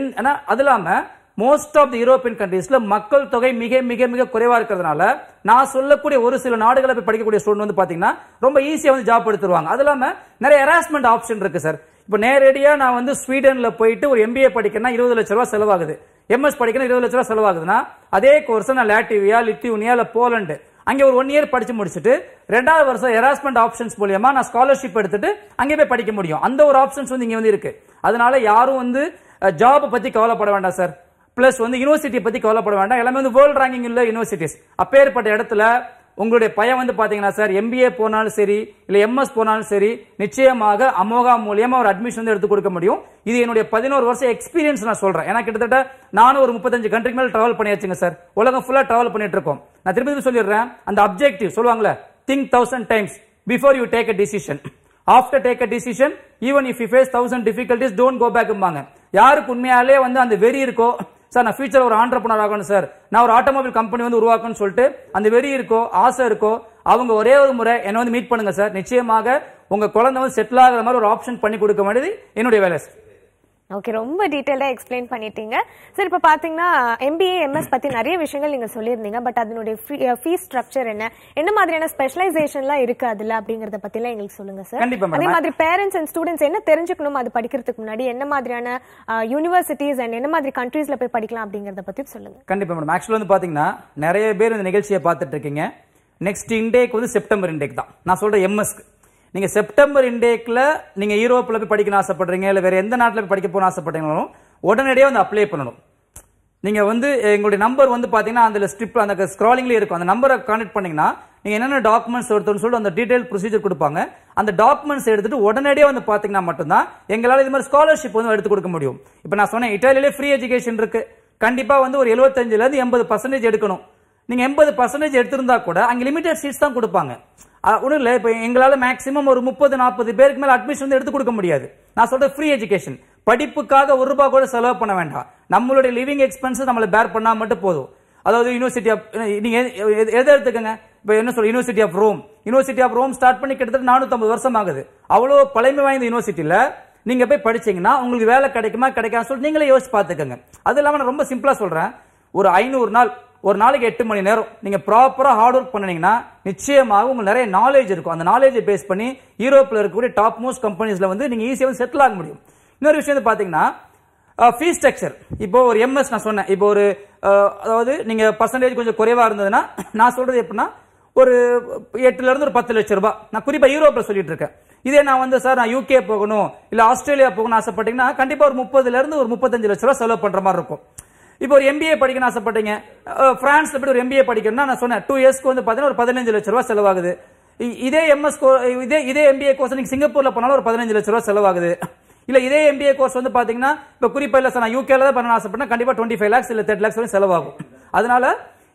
அது இல்லாம மோஸ்ட் ஆஃப் தி யூரோப்பியன் கண்ட்ரீஸ்ல மக்கள் தொகை மிக மிக மிக குறைவா இருக்கிறதுனால நான் சொல்லக்கூடிய ஒரு சில நாடுகளை போய் படிக்கக்கூடிய ஸ்டூடெண்ட் வந்து பாத்தீங்கன்னா ரொம்ப ஈஸியா வந்து ஜாப் எடுத்துருவாங்க. அது இல்லாம நிறைய ஹராஸ்மெண்ட் ஆப்ஷன் இருக்கு சார். இப்போ நேரடியா நான் வந்து ஸ்வீடன்ல போயிட்டு ஒரு MBA படிக்கணும்னா 20 லட்சம் ரூபாய் செலவாகுது. MS படிக்கணும் 20 லட்சம் ரூபாய் செலவாகுதுன்னா அதே கோர்ஸ் நான் லாட்வியா, லித்துவேனியா இல்ல போலந்து அங்கே ஒரு 1 இயர் படிச்சு முடிச்சுட்டு 2வது வருஷம் ஹராஸ்மெண்ட் ஆப்ஷன்ஸ் மூலமா நான் ஸ்காலர்ஷிப் எடுத்துட்டு அங்கே போய் படிக்க முடியும். அந்த ஒரு ஆப்ஷன்ஸ் வந்து இங்க வந்து இருக்கு. அதனால யாரும் வந்து ஜாப் பத்தி கவலைப்பட வேண்டாம் சார். பிளஸ் வந்து யூனிவர்சிட்டி பத்தி கவலைப்பட வேண்டாம். எல்லாமே வந்து வேர்ல்ட் ரேங்கிங் உள்ள யூனிவர்சிட்டிஸ். அப்பேற்பட்ட இடத்துல உங்களுடைய பையன் வந்து பாத்தீங்கன்னா சார் MBA போனாலும் சரி இல்ல MS போனாலும் சரி நிச்சயமாக அமோகா மூலியமா ஒரு அட்மிஷன் வந்து எடுத்து கொடுக்க முடியும். இது என்னுடைய 11 வருஷம் எக்ஸ்பீரியன்ஸ் நான் சொல்றேன். ஏன்னா கிட்டத்தட்ட நானும் ஒரு 35 கண்ட்ரிக்கு மேல டிராவல் பண்ணியாச்சுங்க சார். உலகம் ஃபுல்லா டிராவல் பண்ணிட்டு இருக்கோம். நான் திருப்பி சொல்லிடுறேன், அந்த அப்ஜெக்டிவ் சொல்லுவாங்கல்ல, think 1000 times before you take a decision. After take a decision, even if you face 1000 difficulties, don't go back. யாருக்கு உண்மையாலே வந்து அந்த வெறி இருக்கோ சார் நான் ஃபியூச்சர் ஒரு ஆண்டர்பிரனர் ஆகணும் சார், நான் ஒரு ஆட்டோமொபைல் கம்பெனி வந்து உருவாக்கணும்னு சொல்லிட்டு அந்த வெறி இருக்கோ ஆசை இருக்கோ அவங்க ஒரே ஒரு முறை என்ன வந்து மீட் பண்ணுங்க சார். நிச்சயமாக உங்க குழந்தை வந்து செட்டில் ஆகிற மாதிரி ஒரு ஆப்ஷன் பண்ணி கொடுக்க வேண்டியது என்னுடைய வேலை சார். ஓகே, ரொம்ப டீடைலா எக்ஸ்பிளைன் பண்ணிட்டீங்க சார். இப்ப பாத்தீங்கன்னா MBA MS பத்தி நிறைய விஷயங்கள் நீங்க சொல்லியிருந்தீங்க. பட் அதனுடைய ஃபீஸ் ஸ்ட்ரக்சர் என்ன மாதிரியான ஸ்பெஷலைசேஷன்லாம் இருக்கு அதுல அப்படிங்கறத பத்தி எல்லாம் எங்களுக்கு சொல்லுங்க சார். அதே மாதிரி பேரண்ட்ஸ் அண்ட் ஸ்டூடெண்ட்ஸ் என்ன தெரிஞ்சுக்கணும் அது படிக்கிறதுக்கு முன்னாடி, என்ன மாதிரியான யூனிவர்சிட்டிஸ் அண்ட் என்ன மாதிரி கண்ட்ரீஸ்ல போய் படிக்கலாம் அப்படிங்கறத பத்தி சொல்லுங்க. கண்டிப்பா மேடம். ஆக்சுவலா வந்து பாத்தீங்கன்னா நிறைய பேர் இந்த நிகழ்ச்சியை பார்த்துட்டு இருக்கீங்க. நெக்ஸ்ட் இன்டேக் வந்து செப்டம்பர் இன்டேக் தான். நான் சொல்றேன் MSக்கு நீங்க செப்டம்பர் இன்டேக்ல நீங்க யூரோப்ல போய் படிக்கணும் ஆசைப்படுறீங்க இல்ல வேற எந்த நாட்டுல போய் படிக்க போன ஆசைப்படுறீங்களும் உடனடியாக வந்து அப்ளை பண்ணணும். நீங்க வந்து எங்களுடைய நம்பர் வந்து பாத்தீங்கன்னா அந்த ஸ்ட்ரிப் அந்த ஸ்க்ராலிங்ல இருக்கும். அந்த நம்பரை கான்டாக்ட் பண்ணீங்கன்னா நீங்க என்னென்ன டாக்குமெண்ட்ஸ் எடுத்துன்னு சொல்லிட்டு அந்த டீடைல் ப்ரொசீஜர் கொடுப்பாங்க. அந்த டாக்குமெண்ட்ஸ் எடுத்துட்டு உடனடியாக வந்து பாத்தீங்கன்னா மட்டும்தான் எங்களால இது மாதிரி ஸ்காலர்ஷிப் வந்து எடுத்து கொடுக்க முடியும். இப்ப நான் சொன்னேன் இட்டாலியிலே ஃப்ரீ எஜுகேஷன் இருக்கு. கண்டிப்பா வந்து ஒரு 75% இருந்து 80% எடுக்கணும். நீங்க 80% எடுத்திருந்தா கூட அங்க லிமிடெட் சீட்ஸ் தான் கொடுப்பாங்க. ஒன்றும் இல்லை, இப்போ எங்களால் மேக்ஸிமம் ஒரு 30-40 பேருக்கு மேலே அட்மிஷன் வந்து எடுத்து கொடுக்க முடியாது. நான் சொல்றேன் ஃப்ரீ எஜுகேஷன். படிப்புக்காக ₹1 கூட செலவு பண்ண வேண்டாம். நம்மளுடைய லிவிங் எக்ஸ்பென்ஸ் நம்மளை பேர் பண்ணா மட்டும் போதும். அதாவது யூனிவர்சிட்டி ஆஃப் நீங்க எதை எடுத்துக்கங்க, இப்போ என்ன சொல்ற யூனிவர்சிட்டி ஆஃப் ரோம் ஸ்டார்ட் பண்ணி கிட்டத்தட்ட 450 வருஷம் ஆகுது. அவ்வளோ பழமை வாய்ந்த யூனிவர்சிட்டியில நீங்க போய் படிச்சீங்கன்னா உங்களுக்கு வேலை கிடைக்குமா கிடைக்காம சொல்லி நீங்களே யோசிச்சு பார்த்துக்கங்க. அது இல்லாம நான் ரொம்ப சிம்பிளா சொல்றேன், ஒரு 500 நாள் ஒரு நாளைக்கு 8 மணி நேரம் நீங்க ப்ராப்பரா ஹார்ட் ஒர்க் பண்ணீங்கன்னா நிச்சயமாக உங்களுக்கு நிறைய நாலேஜ் இருக்கும். அந்த நாலேஜை பேஸ் பண்ணி யூரோப்ல இருக்கக்கூடிய டாப் மோஸ்ட் கம்பெனிஸ்ல வந்து நீங்க ஈஸியா வந்து செட்டில் ஆக முடியும். இன்னொரு விஷயம் பாத்தீங்கன்னா ஃபீஸ் ஸ்ட்ரக்சர். இப்போ ஒரு MS நான் சொன்னேன், இப்போ ஒரு அதாவது நீங்க பர்சன்டேஜ் கொஞ்சம் குறைவா இருந்ததுன்னா நான் சொல்றது எப்படின்னா ஒரு 8 ல இருந்து ஒரு 10 லட்சம் ரூபாய். நான் குறிப்பா யூரோப்ல சொல்லிட்டு இருக்கேன். இதே நான் வந்து சார் நான் யூகே போகணும் இல்ல ஆஸ்திரேலியா போகணும் ஆசைப்பட்டீங்கன்னா கண்டிப்பா ஒரு 30 ல இருந்து ஒரு 35 லட்சம் ரூபாய் செலவு பண்ற மாதிரி இருக்கும். இப்போ ஒரு MBA படிக்கணும் ஆசைப்பட்டீங்க, பிரான்ஸ்ல போய் ஒரு MBA படிக்கணும்னா நான் சொன்னேன் 2 இயர்ஸ்க்கு வந்து பாத்தீங்கன்னா ஒரு 15 லட்சம் ரூபாய் செலவாகுது. இதே இதே MBA கோர்ஸ் நீங்க சிங்கப்பூர்ல போனாலும் ஒரு 15 லட்சம் ரூபாய் செலவாகுது. இல்ல இதே MBA கோர்ஸ் வந்து பாத்தீங்கன்னா இப்ப குறிப்பா இல்ல சார் நான் யூகேல தான் பண்ண ஆசைப்பட்டா கண்டிப்பா 25 lakhs இல்ல 30 lakhs வரை செலவாகும். அதனால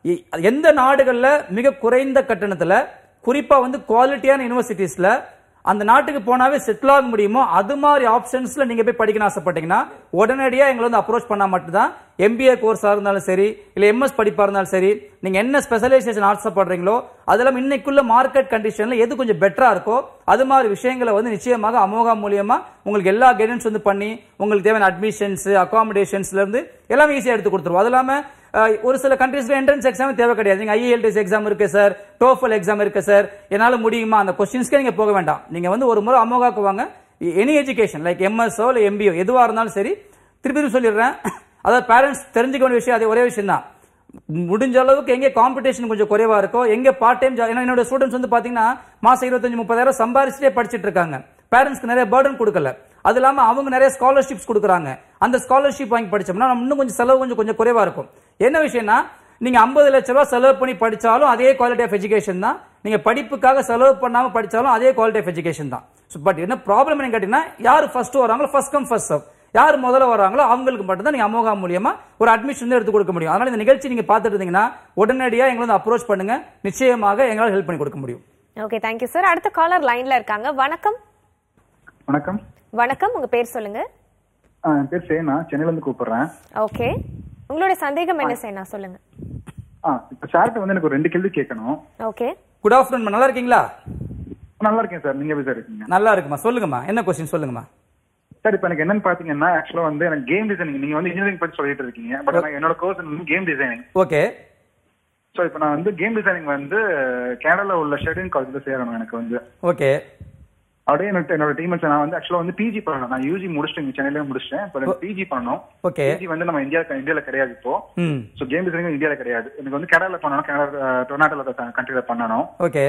எந்த நாடுகள்ல மிக குறைந்த கட்டணத்துல குறிப்பா வந்து குவாலிட்டியான யூனிவர்சிட்டிஸ்ல அந்த நாட்டுக்கு போனாவே செட்டில் ஆக முடியுமோ அது மாதிரி ஆப்ஷன்ஸ்ல நீங்க போய் படிக்கணும் ஆசைப்பட்டீங்கன்னா உடனடியா எங்களை வந்து அப்ரோச் பண்ணா மட்டும்தான் MBA கோர்ஸா இருந்தாலும் சரி இல்ல MS படிப்பா இருந்தாலும் சரி நீங்க என்ன ஸ்பெஷலைசேஷன் ஆசைப்படுறீங்களோ அதெல்லாம் இன்னைக்குள்ள மார்க்கெட் கண்டிஷன்ல எது கொஞ்சம் பெட்டரா இருக்கோ அது மாதிரி விஷயங்களை வந்து நிச்சயமாக அமோகா மூலியமா உங்களுக்கு எல்லா கைடன்ஸ் வந்து பண்ணி உங்களுக்கு தேவையான அட்மிஷன்ஸ் அகாமடேஷன்ஸ்ல இருந்து எல்லாமே ஈஸியா எடுத்து கொடுத்துருவோம். அது இல்லாம ஒரு சில கண்ட்ரீஸ்ல என்ட்ரன்ஸ் எக்ஸாம் தேவை கிடையாது. நீங்க IELTS எக்ஸாம் இருக்கு சார், TOEFL எக்ஸாம் இருக்கு சார், என்னால முடியுமா அந்த क्वेश्चंसக்கே நீங்க போக வேண்டாம். நீங்க வந்து ஒரு முறை அமோகாக்கு வாங்க, எனி எஜுகேஷன் லைக் MS இல்ல MBA எதுவா இருந்தாலும் சரி திருப்பி சொல்லிடுறேன். அதாவது பேரண்ட்ஸ் தெரிஞ்சுக்க வேண்டிய விஷயம் அது ஒரே விஷயம் தான். முடிஞ்ச அளவுக்கு எங்க காம்படிஷன் கொஞ்சம் குறைவா இருக்கோ எங்க பார்ட் டைம் என்னோட ஸ்டூடெண்ட்ஸ் வந்து பாத்தீங்கன்னா மாசம் 25-30,000 சம்பாரிச்சுட்டே படிச்சிட்டு இருக்காங்க. பேரண்ட்ஸ்க்கு நிறைய பர்டன் கொடுக்கல. அது இல்லாம அவங்க நிறைய ஸ்காலர்ஷிப்ஸ் கொடுக்குறாங்க. அந்த ஸ்காலர்ஷிப் வாங்கி படிச்சோம்னா நம்ம இன்னும் கொஞ்சம் செலவு கொஞ்சம் குறைவா இருக்கும். என்ன விஷயம்னா நீங்க 50 லட்சம் ரூபாய் செலவு பண்ணி படிச்சாலும் அதே குவாலிட்டி ஆஃப் எஜுகேஷன் தான். நீங்க படிப்புக்காக செலவு பண்ணாம படிச்சாலும் அதே குவாலிட்டி ஆஃப் எஜுகேஷன் தான். பட் என்ன ப்ராப்ளம் கேட்டீங்கன்னா யாரு ஃபர்ஸ்ட் வராங்களோ ஃபர்ஸ்ட் கம் ஃபர்ஸ்ட் சர்வ், யார் முதல்ல வராங்களோ அவங்களுக்கு மட்டும் தான் நீங்க அமோகா மூலியமா ஒரு அட்மிஷன் எடுத்து கொடுக்க முடியும். அதனால இந்த நிகழ்ச்சி நீங்க பார்த்துட்டு இருந்தீங்கன்னா உடனடியா எங்களை வந்து அப்ரோச் பண்ணுங்க, நிச்சயமாக எங்களால் ஹெல்ப் பண்ணி கொடுக்க முடியும். Okay, thank you sir. அடுத்த காலர் லைன்ல இருக்காங்க. வணக்கம். வணக்கம். வணக்கம், உங்க பேர் சொல்லுங்க. என் பேர் சேனா, சென்னையில இருந்து கூப்பிடுறேன். ஓகே, உங்களோட சந்தேகம் என்ன சேனா, சொல்லுங்க. இப்ப சார்ட்ட வந்து எனக்கு ஒரு 2 கேள்வி கேட்கணும். Okay, good afternoon. நல்லா இருக்கீங்களா? நல்லா இருக்கேன் சார், நீங்க எப்படி சார் இருக்கீங்க? நல்லா இருக்குமா, சொல்லுங்கம்மா, என்ன क्वेश्चन சொல்லுங்கம்மா. சார் இப்ப எனக்கு என்னன்னு பாத்தீங்கன்னா ஆக்சுவலா வந்து எனக்கு கேம் டிசைனிங், நீங்க வந்து இன்ஜினியரிங் பத்தி சொல்லிட்டு இருக்கீங்க, பட் என்னோட கோர்ஸ் வந்து கேம் டிசைனிங். ஓகே. சோ இப்ப நான் வந்து கேம் டிசைனிங் வந்து கனடால உள்ள ஷெட்யூன் காலேஜ்ல சேரணும் எனக்கு வந்து. ஓகே. அப்படியே என்னோட டீம்மேட்ஸ் நான் வந்து ஆக்சுவலா வந்து PG பண்ணணும். நான் UG முடிச்சிட்டேன், சென்னையில முடிச்சிட்டேன். இப்போ PG பண்ணணும். ஓகே. PG வந்து நம்ம இந்தியால கிடையாது இப்போ. சோ கேம் டிசைனிங் இந்தியால கிடையாது. எனக்கு வந்து கனடால பண்ணணும், கனடா டொரண்டோல கண்ட்ரில பண்ணணும். ஓகே.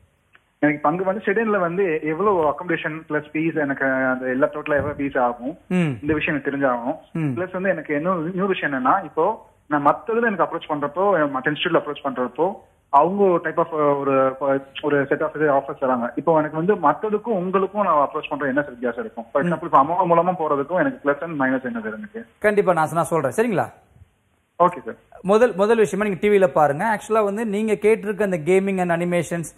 எனக்கு பங்கு வந்து ஷெட்யூன்ல வந்து எவ்வளவு அகாமடேஷன் பிளஸ் ஃபீஸ் எனக்கு அந்த எல்லா டோட்டலா எவ்வளவு ஃபீஸ் ஆகும் இந்த விஷயம் எனக்கு தெரிஞ்சாகும். பிளஸ் வந்து எனக்கு இன்னொரு விஷயம் என்னன்னா இப்போ நான் மத்ததுல எனக்கு அப்ரோச் பண்றப்போ மற்ற இன்ஸ்டியூட்ல அப்ரோச் பண்றப்போ அவங்க ஒரு டைப் ஆஃப் ஒரு செட் ஆஃப் ஆஃபர்ஸ் தராங்க. இப்போ எனக்கு வந்து மத்ததுக்கும் உங்களுக்கும் நான் அப்ரோச் பண்ற என்ன வித்தியாசம் இருக்கும்? ஃபார் எக்ஸாம்பிள் இப்போ அமௌண்ட் மூலமா போறதுக்கும் எனக்கு பிளஸ் அண்ட் மைனஸ் என்ன எனக்கு? கண்டிப்பா நான் சொல்றேன், சரிங்களா? Okay sir. முதல் விஷயமா நீங்க டிவில பாருங்க. ஆக்சுவலா வந்து நீங்க கேட்டிருக்க அந்த கேமிங் அண்ட் அனிமேஷன்ஸ்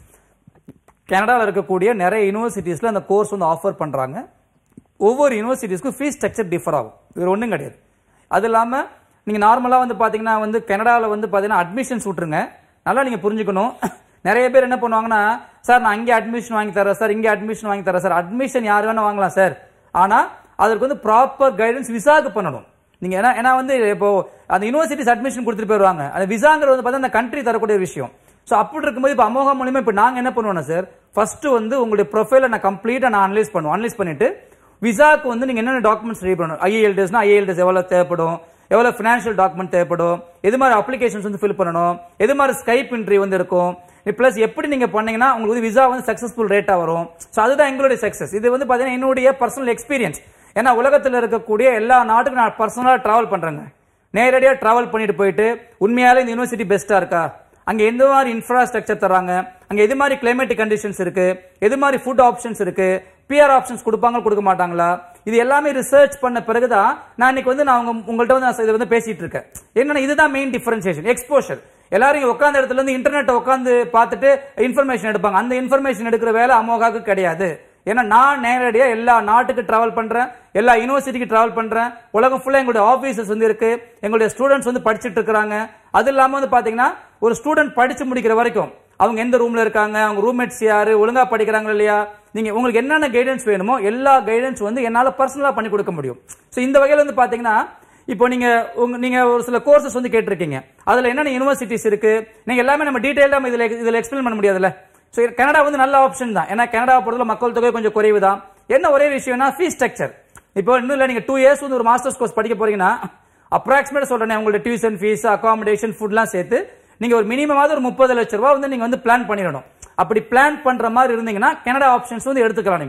கனடாவில் இருக்கக்கூடிய நிறைய யூனிவர்சிட்டிஸ்ல அந்த கோர்ஸ் வந்து ஆஃபர் பண்றாங்க. ஒவ்வொரு யூனிவர்சிட்டிஸ்க்கும் ஃபீஸ் ஸ்ட்ரக்சர் டிஃபர் ஆகும், இது ஒன்றும் கிடையாது. அது இல்லாம நீங்க நார்மலா வந்து பாத்தீங்கன்னா வந்து கனடாவில் வந்து பாத்தீங்கன்னா அட்மிஷன்ஸ் விட்டுருங்க, நல்லா நீங்க புரிஞ்சுக்கணும். நிறைய பேர் என்ன பண்ணுவாங்கன்னா, சார் நான் இங்கே அட்மிஷன் வாங்கி தரேன் சார், இங்கே அட்மிஷன் வாங்கி தரேன் சார். அட்மிஷன் யார் வேணா வாங்கலாம் சார், ஆனா அதற்கு வந்து ப்ராப்பர் கைடன்ஸ் விசாக்கு பண்ணணும். நீங்க ஏன்னா வந்து இப்போ அந்த யூனிவர்சிட்டிஸ் அட்மிஷன் கொடுத்துட்டு போயிருவாங்க, அந்த விசாங்கிறது வந்து பார்த்தா அந்த கண்ட்ரி தரக்கூடிய விஷயம். ஸோ அப்படி இருக்கும்போது இப்போ அமோகா மூலியமா இப்போ நாங்கள் என்ன பண்ணுவோம் சார், ஃபர்ஸ்ட் வந்து உங்களுடைய ப்ரொஃபைலை நான் கம்ப்ளீட்டாக நான் அனலைஸ் பண்ணுவோம். அனலைஸ் பண்ணிட்டு விசாக்கு வந்து நீங்க என்னென்ன டாக்குமெண்ட்ஸ் ரெடி பண்ணணும், IELTS எவ்வளவு தேவைப்படும், எவ்வளவு ஃபினான்ஷியல் டாக்குமெண்ட் தேவைப்படும், எது மாதிரி அப்ளிகேஷன்ஸ் வந்து ஃபில் பண்ணணும், எது மாதிரி ஸ்கைப் இன்டர்வியூ வந்து இருக்கும், பிளஸ் எப்படி நீங்க பண்ணீங்கன்னா உங்களுக்கு வந்து விசா வந்து சக்சஸ்ஃபுல் ரேட்டா வரும். ஸோ அதுதான் எங்களுடைய சக்சஸ். இது வந்து பாத்தீங்கன்னா என்னுடைய பர்சனல் எக்ஸ்பீரியன்ஸ். ஏன்னா உலகத்தில் இருக்கக்கூடிய எல்லா நாட்டுக்கும் நான் பர்சனலா டிராவல் பண்றேங்க. நேரடியாக டிராவல் பண்ணிட்டு போயிட்டு உண்மையாலே இந்த யூனிவர்சிட்டி பெஸ்டா இருக்கா, அங்க எந்த மாதிரி இன்ஃப்ராஸ்ட்ரக்சர் தராங்க, அங்க எது மாதிரி கிளைமேட்டிக் கண்டிஷன்ஸ் இருக்கு, எது மாதிரி ஃபுட் ஆப்ஷன்ஸ் இருக்கு, PR ஆப்ஷன்ஸ் கொடுப்பாங்க கொடுக்க மாட்டாங்களா, இது எல்லாமே ரிசர்ச் பண்ண பிறகுதான் நான் இன்னைக்கு வந்து நான் உங்கள்கிட்ட வந்து இதை வந்து பேசிட்டு இருக்கேன். என்னன்னா இதுதான் மெயின் டிஃபரன்சியேஷன், எக்ஸ்போஷர். எல்லாரும் உட்கார்ந்த இடத்துல இருந்து இன்டர்நெட் உட்காந்து பார்த்துட்டு இன்ஃபர்மேஷன் எடுப்பாங்க, அந்த இன்ஃபர்மேஷன் எடுக்கிற வேலை அமோகாக்கு கிடையாது. ஏன்னா நான் நேரடியா எல்லா நாட்டுக்கு டிராவல் பண்றேன், எல்லா யூனிவர்சிட்டிக்கு டிராவல் பண்றேன், உலகம் ஃபுல்லா எங்களுடைய ஆபீசஸ் வந்து இருக்கு, எங்களுடைய ஸ்டூடெண்ட்ஸ் வந்து படிச்சுட்டு இருக்காங்க. அது இல்லாம வந்து பாத்தீங்கன்னா ஒரு ஸ்டூடெண்ட் படிச்சு முடிக்கிற வரைக்கும் அவங்க எந்த ரூம்ல இருக்காங்க, அவங்க ரூம்மேட்ஸ் யாரு, ஒழுங்கா படிக்கிறாங்களா இல்லையா, நீங்க உங்களுக்கு என்னென்ன கைடன்ஸ் வேணுமோ எல்லா கைடன்ஸ் வந்து என்னால பர்சனலா பண்ணி கொடுக்க முடியும். சோ இந்த வகையில வந்து பாத்தீங்கன்னா இப்போ நீங்க ஒரு சில கோர்சஸ் வந்து கேட்டிருக்கீங்க, அதுல என்னென்ன யூனிவர்சிட்டிஸ் இருக்கு, நீங்க எல்லாமே நம்ம டீடைலா இதுல எக்ஸ்பிளைன் பண்ண முடியாதுல்ல. ஸோ கனடா வந்து நல்ல ஆப்ஷன் தான், ஏன்னா கனடா பொறுத்தவரை மக்கள் தொகை கொஞ்சம் குறைவு தான். என்ன ஒரே விஷயம்னா ஃபீஸ் ஸ்ட்ரக்சர். இப்போ இன்னும் இல்லை, நீங்க 2 இயர்ஸ் வந்து ஒரு மாஸ்டர்ஸ் கோர்ஸ் படிக்க போறீங்கன்னா அப்ராக்சிமேட் சொல்றேன், உங்களோட டியூஷன் ஃபீஸ், அகாமடேஷன், ஃபுட்லாம் சேர்த்து நீங்க ஒரு மினிமமாவது ஒரு 30 லட்சம் ரூபாய் வந்து நீங்க வந்து பிளான் பண்ணிடணும். அப்படி பிளான் பண்ற மாதிரி இருந்தீங்கன்னா கனடா ஆப்ஷன்ஸ் வந்து எடுத்துக்கலாம் நீங்க.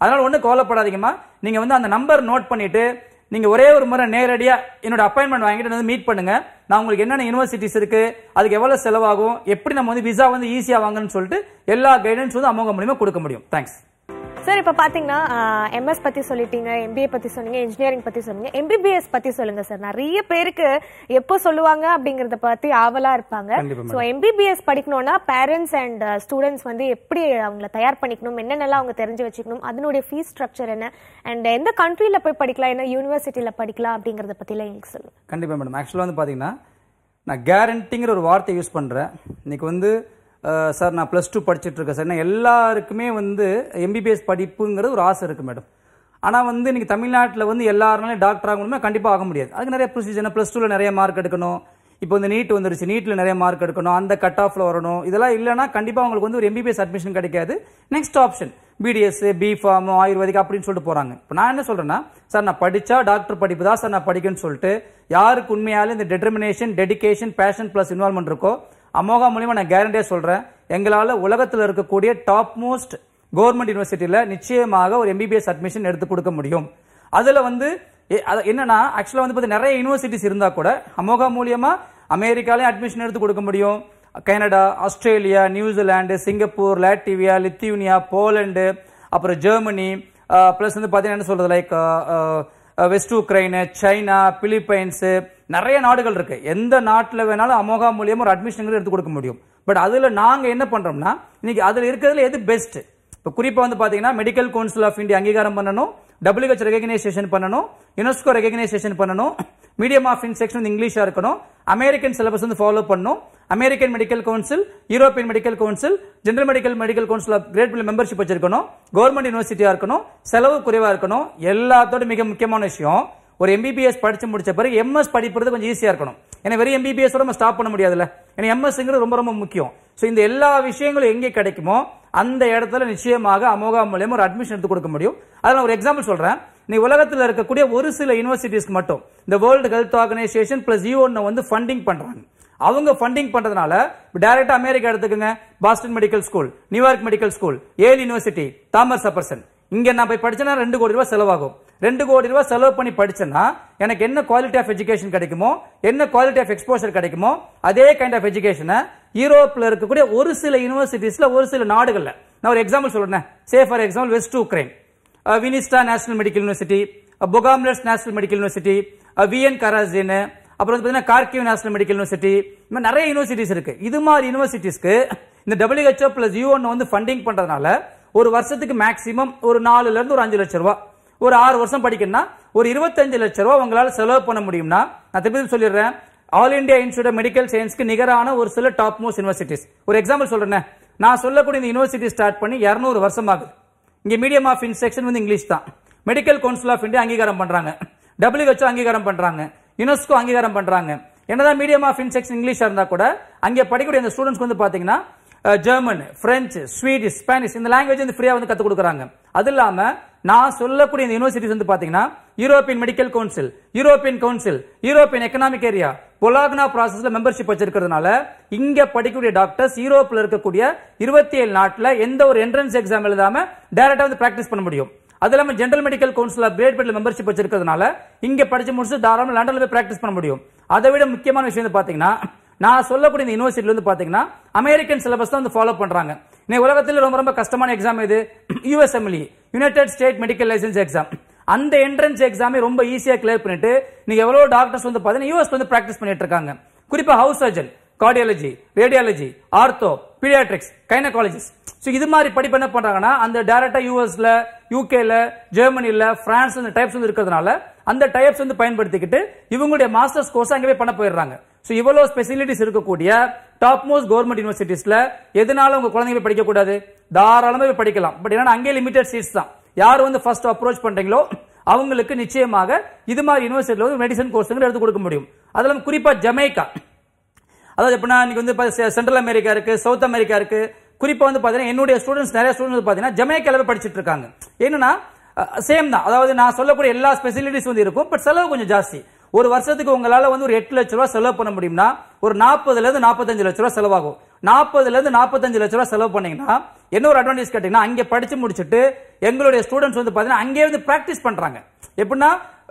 அதனால ஒன்றும் கவலைப்படாதீங்கம்மா. நீங்க வந்து அந்த நம்பர் நோட் பண்ணிட்டு நீங்க ஒரே ஒரு முறை நேரடியா என்னோட அப்பாயின்மெண்ட் வாங்கிட்டு வந்து மீட் பண்ணுங்க. நான் உங்களுக்கு என்னென்ன யூனிவர்சிட்டிஸ் இருக்கு, அதுக்கு எவ்வளவு செலவாகும், எப்படி நம்ம வந்து விசா வந்து ஈஸியா வாங்கன்னு சொல்லிட்டு எல்லா கைடன்ஸ் வந்து அமோகா மூலியமா கொடுக்க முடியும். Thanks sir. இப்போ பார்த்தீங்கன்னா MS பற்றி சொல்லிட்டீங்க, MBA பற்றி சொன்னீங்க, இன்ஜினியரிங் பற்றி சொன்னீங்க, MBBS பற்றி சொல்லுங்க சார். நிறைய பேருக்கு எப்போ சொல்லுவாங்க அப்படிங்கறத பற்றி ஆவலாக இருப்பாங்க. ஸோ MBBS படிக்கணும்னா பேரண்ட்ஸ் அண்ட் ஸ்டூடெண்ட்ஸ் வந்து எப்படி அவங்கள தயார் பண்ணிக்கணும், என்னென்னலாம் அவங்க தெரிஞ்சு வச்சுக்கணும், அதனுடைய ஃபீஸ் ஸ்ட்ரக்சர் என்ன, அண்ட் எந்த கண்ட்ரியில் போய் படிக்கலாம், என்ன யூனிவர்சிட்டியில் படிக்கலாம் அப்படிங்கறத பற்றிலாம் எங்களுக்கு சொல்லுங்க. கண்டிப்பாக மேடம். ஆக்சுவலாக வந்து பார்த்தீங்கன்னா நான் கேரண்டிங்கிற ஒரு வார்த்தை யூஸ் பண்ணுறேன். இன்னைக்கு வந்து சார் நான் +2 படிச்சுட்டு இருக்கேன் சார். எல்லாருக்குமே வந்து MBBS படிப்புங்கிறது ஒரு ஆசை இருக்குது மேடம். ஆனால் வந்து இன்னைக்கு தமிழ்நாட்டில் வந்து எல்லாருனாலும் டாக்டர் ஆகணுமே கண்டிப்பாக ஆக முடியாது. அதுக்கு நிறைய ப்ரொசீஜர். +2ல நிறைய மார்க் எடுக்கணும், இப்போ வந்து நீட் வந்துருச்சு, நீட்டில் நிறைய மார்க் எடுக்கணும், அந்த கட் ஆஃப்ல வரணும். இதெல்லாம் இல்லைனா கண்டிப்பாக அவங்களுக்கு வந்து ஒரு MBBS அட்மிஷன் கிடைக்காது. Next option BDS, B.Pharm, Ayurvedic அப்படின்னு சொல்லிட்டு போகிறாங்க. இப்போ நான் என்ன சொல்கிறேன்னா, சார் நான் படித்தா டாக்டர் படிப்பு தான் சார் நான் படிக்கணும்னு சொல்லிட்டு யாருக்கு உண்மையாலும் இந்த determination, dedication, passion plus involvement இருக்கோ அமோகா மூலியமா நான் கேரண்டியா சொல்றேன், எங்களால உலகத்தில் இருக்கக்கூடிய டாப் மோஸ்ட் கவர்மெண்ட் யூனிவர்சிட்டியில நிச்சயமாக ஒரு MBBS அட்மிஷன் எடுத்து கொடுக்க முடியும். அதுல வந்து என்னன்னா ஆக்சுவலா வந்து நிறைய யூனிவர்சிட்டிஸ் இருந்தா கூட அமோகா மூலியமா அமெரிக்காலையும் அட்மிஷன் எடுத்து கொடுக்க முடியும். Canada, Australia, New Zealand, Singapore, Latvia, Lithuania, Poland, அப்புறம் ஜெர்மனி, பிளஸ் வந்து பாத்தீங்கன்னா என்ன சொல்றது like west Ukraine, China, Philippines, நிறைய நாடுகள் இருக்கு. எந்த நாட்டில் வேணாலும் அமோகா மூலியமா ஒரு அட்மிஷன் எடுத்து கொடுக்க முடியும். பட் அதுல நாங்க என்ன பண்றோம்னா இன்னைக்கு அதுல இருக்கிறதுல எது பெஸ்ட். இப்போ குறிப்பா வந்து பாத்தீங்கன்னா மெடிக்கல் கவுன்சில் ஆஃப் இந்தியா அங்கீகாரம் பண்ணணும், WHO ரெகக்னைசேஷன் பண்ணணும், யுனெஸ்கோ ரெகக்னைசேஷன் பண்ணணும், மீடியம் ஆஃப் இன்ஸ்ட்ரக்ஷன் வந்து இங்கிலீஷா இருக்கணும், அமெரிக்கன் சிலபஸ் வந்து ஃபாலோ பண்ணணும், American medical council, European medical council, general medical council of Great Britain membership வச்சிருக்கணும், கவர்மெண்ட் யூனிவர்சிட்டியா இருக்கணும், செலவு குறைவா இருக்கணும். எல்லாத்தோட மிக முக்கியமான விஷயம் ஒரு MBBS படிச்சு முடிச்ச பிறகு MS படிப்பது கொஞ்சம் ஈஸியா இருக்கணும். ஏன்னா வெறும் MBBS நம்ம ஸ்டாப் பண்ண முடியாதுல்ல. ஏன்னா MSங்கிறது ரொம்ப ரொம்ப முக்கியம். ஸோ இந்த எல்லா விஷயங்களும் எங்கே கிடைக்குமோ அந்த இடத்துல நிச்சயமாக அமோகா மூலமா ஒரு அட்மிஷன் எடுத்து கொடுக்க முடியும். அதில் ஒரு எக்ஸாம்பிள் சொல்றேன். நீ உலகத்தில் இருக்கக்கூடிய ஒரு சில யூனிவர்சிட்டிஸ்க்கு மட்டும் இந்த world health organisation plus UN வந்து ஃபண்டிங் பண்றாங்க. அவங்க ஃபண்டிங் பண்றதுனால டைரக்டா அமெரிக்கா எடுத்துக்கங்க, Boston medical school, New York medical school, Yale university, Thomas Jefferson. இங்க நான் போய் படிச்சேன்னா 2 கோடி ரூபாய் செலவாகும். 2 கோடி ரூபாய் செலவு பண்ணி படிச்சேன்னா எனக்கு என்ன குவாலிட்டி ஆஃப் எஜுகேஷன் கிடைக்குமோ, என்ன குவாலிட்டி ஆஃப் எக்ஸ்போஷர் கிடைக்குமோ அதே கைண்ட் ஆஃப் எஜுகேஷனை யூரோப்ல இருக்கக்கூடிய ஒரு சில யூனிவர்சிட்டிஸ்ல ஒரு சில நாடுகள்ல நான் ஒரு எக்ஸாம்பிள் சொல்றேன். Say for example west Ukraine, வினிஸ்டா national medical university, Bogomolets national medical university, VN Karazin, அப்புறம் பார்த்தீங்கன்னா கார்கிவ் நேஷனல் மெடிக்கல் யூனிவர்சிட்டி, இந்த மாதிரி நிறைய யூனிவர்சிட்டிஸ் இருக்கு. இது மாதிரி யூனிவர்சிட்டிஸ்க்கு இந்த WHO பிளஸ் UN வந்து ஃபண்டிங் பண்றதுனால ஒரு வருஷத்துக்கு மேக்ஸிமம் ஒரு 4 ல இருந்து ஒரு 5 லட்சம் ரூபாய், ஒரு 6 வருஷம் படிக்கணும்னா ஒரு 25 லட்சம் ரூபாய் உங்களால செலவு பண்ண முடியும்னா, நான் திருப்பி சொல்லிடுறேன், all India institute of medical சயின்ஸ்க்கு நிகரான ஒரு சில டாப் மோஸ்ட் யூனிவர்சிட்டிஸ். ஒரு எக்ஸாம்பிள் சொல்றேன், நான் சொல்லக்கூடிய இந்த யூனிவர்சிட்டி ஸ்டார்ட் பண்ணி 200 வருஷம் ஆகுது. இங்க மீடியம் ஆஃப் இன்ஸ்ட்ரக்ஷன் வந்து இங்கிலீஷ் தான். மெடிக்கல் கவுன்சில் ஆஃப் இந்தியா அங்கீகாரம் பண்றாங்க, WHO அங்கீகாரம் பண்றாங்க, யுனெஸ்கோ அங்கீகாரம் பண்றாங்க. என்னதான் மீடியம் ஆஃப் இன்ஸ்ட்ரக்ஷன் இங்கிலீஷா இருந்தா கூட அங்க படிக்கக்கூடிய அந்த ஸ்டூடெண்ட்ஸ் வந்து பாத்தீங்கன்னா ஜெர்மன், பிரெஞ்சு, ஸ்வீடிஷ், ஸ்பானிஷ் இந்த லாங்குவேஜ் வந்து ஃப்ரீயா வந்து கத்து கொடுக்குறாங்க. அது இல்லாம நான் சொல்லக்கூடிய இந்த யூனிவர்சிட்டிஸ் வந்து பாத்தீங்கன்னா European medical council, European council, European economic area, Bologna ப்ராசஸ்ல மெம்பர்ஷிப் வச்சிருக்கிறதுனால இங்க படிக்கக்கூடிய டாக்டர்ஸ் யூரோப்ல இருக்கக்கூடிய 27 நாட்டுல எந்த ஒரு என்ட்ரன்ஸ் எக்ஸாம் எழுதாம டைரக்டா வந்து பிராக்டிஸ் பண்ண முடியும். அது இல்லாம general medical council of Great Britain membership வச்சிருக்கிறதுனால இங்க படிச்சு முடிச்சு தாராளமா லண்டன்ல போய் பிராக்டிஸ் பண்ண முடியும். அதை விட முக்கியமான விஷயம் வந்து பாத்தீங்கன்னா நான் சொல்லக்கூடிய இந்த யூனிவர்சிட்டில வந்து பாத்தீங்கன்னா அமெரிக்கன் சிலபஸ் தான் வந்து ஃபாலோ பண்றாங்க. இன்னைக்கு உலகத்தில் ரொம்ப ரொம்ப கஷ்டமான எக்ஸாம் இது USMLE, united state medical licence exam. அந்த என்ட்ரன்ஸ் எக்ஸாமை ரொம்ப ஈஸியா கிளியர் பண்ணிட்டு நீங்க எவ்வளவு டாக்டர்ஸ் வந்து பாத்தீங்கன்னா US வந்து பிராக்டிஸ் பண்ணிட்டு இருக்காங்க. குறிப்பா house surgeon, cardiology, radiology, ortho, paediatrics, gynaecologist. இது மாதிரி படிப்பு என்ன பண்றாங்கன்னா அந்த டைரக்டா USல, UKல, ஜெர்மனில, பிரான்ஸ்ல இந்த டைப்ஸ் வந்து இருக்கிறதுனால அந்த டைப்ஸ் வந்து பயன்படுத்திக்கிட்டு இவங்களுடைய மாஸ்டர்ஸ் கோர்ஸ் அங்கவே பண்ண போயிடுறாங்க. இவ்வளவு ஸ்பெசிலிட்டிஸ் இருக்கக்கூடிய டாப் மோஸ்ட் கவர்மெண்ட் யூனிவர்சிட்டிஸ்ல எதனால உங்க குழந்தைங்க படிக்க கூடாது? தாராளமா படிக்கலாம். பட் என்னன்னா அங்கே லிமிடெட் சீட்ஸ் தான். யார் வந்து ஃபர்ஸ்ட் அப்ரோச் பண்றீங்களோ அவங்களுக்கு நிச்சயமாக இது மாதிரி யூனிவர்சிட்டியில வந்து மெடிசன் கோர்ஸ்கள் எடுத்து கொடுக்க முடியும். அதுல குறிப்பா ஜமைக்கா, அதாவது எப்படின்னா இன்னைக்கு வந்து சென்ட்ரல் அமெரிக்கா இருக்கு, சவுத் அமெரிக்கா இருக்கு. குறிப்பா வந்து பாத்தீங்கன்னா என்னுடைய ஸ்டூடெண்ட்ஸ் நிறைய ஸ்டூடெண்ட்ஸ் பாத்தீங்கன்னா ஜமைக்கால படிச்சிட்டு இருக்காங்க. என்னன்னா சேம் தான், அதாவது நான் சொல்லக்கூடிய எல்லா ஸ்பெசிலிட்டிஸ் வந்து இருக்கும், பட் செலவு கொஞ்சம் ஜாஸ்தி. ஒரு வருஷத்துக்கு உங்களால வந்து ஒரு 8 லட்சம் ரூபாய் செலவு பண்ண முடியும்னா ஒரு 40 ல இருந்து 45 லட்சம் ரூபாய் செலவாகும். 40 ல இருந்து 45 லட்சம் ரூபாய் செலவு பண்ணீங்கன்னா என்ன ஒரு அட்வான்டேஜ் கேட்டீங்கன்னா அங்க படிச்சு முடிச்சுட்டு எங்களுடைய ஸ்டூடெண்ட்ஸ் வந்து பாத்தீங்கன்னா அங்கேயே வந்து பிராக்டிஸ் பண்றாங்க. எப்படின்னா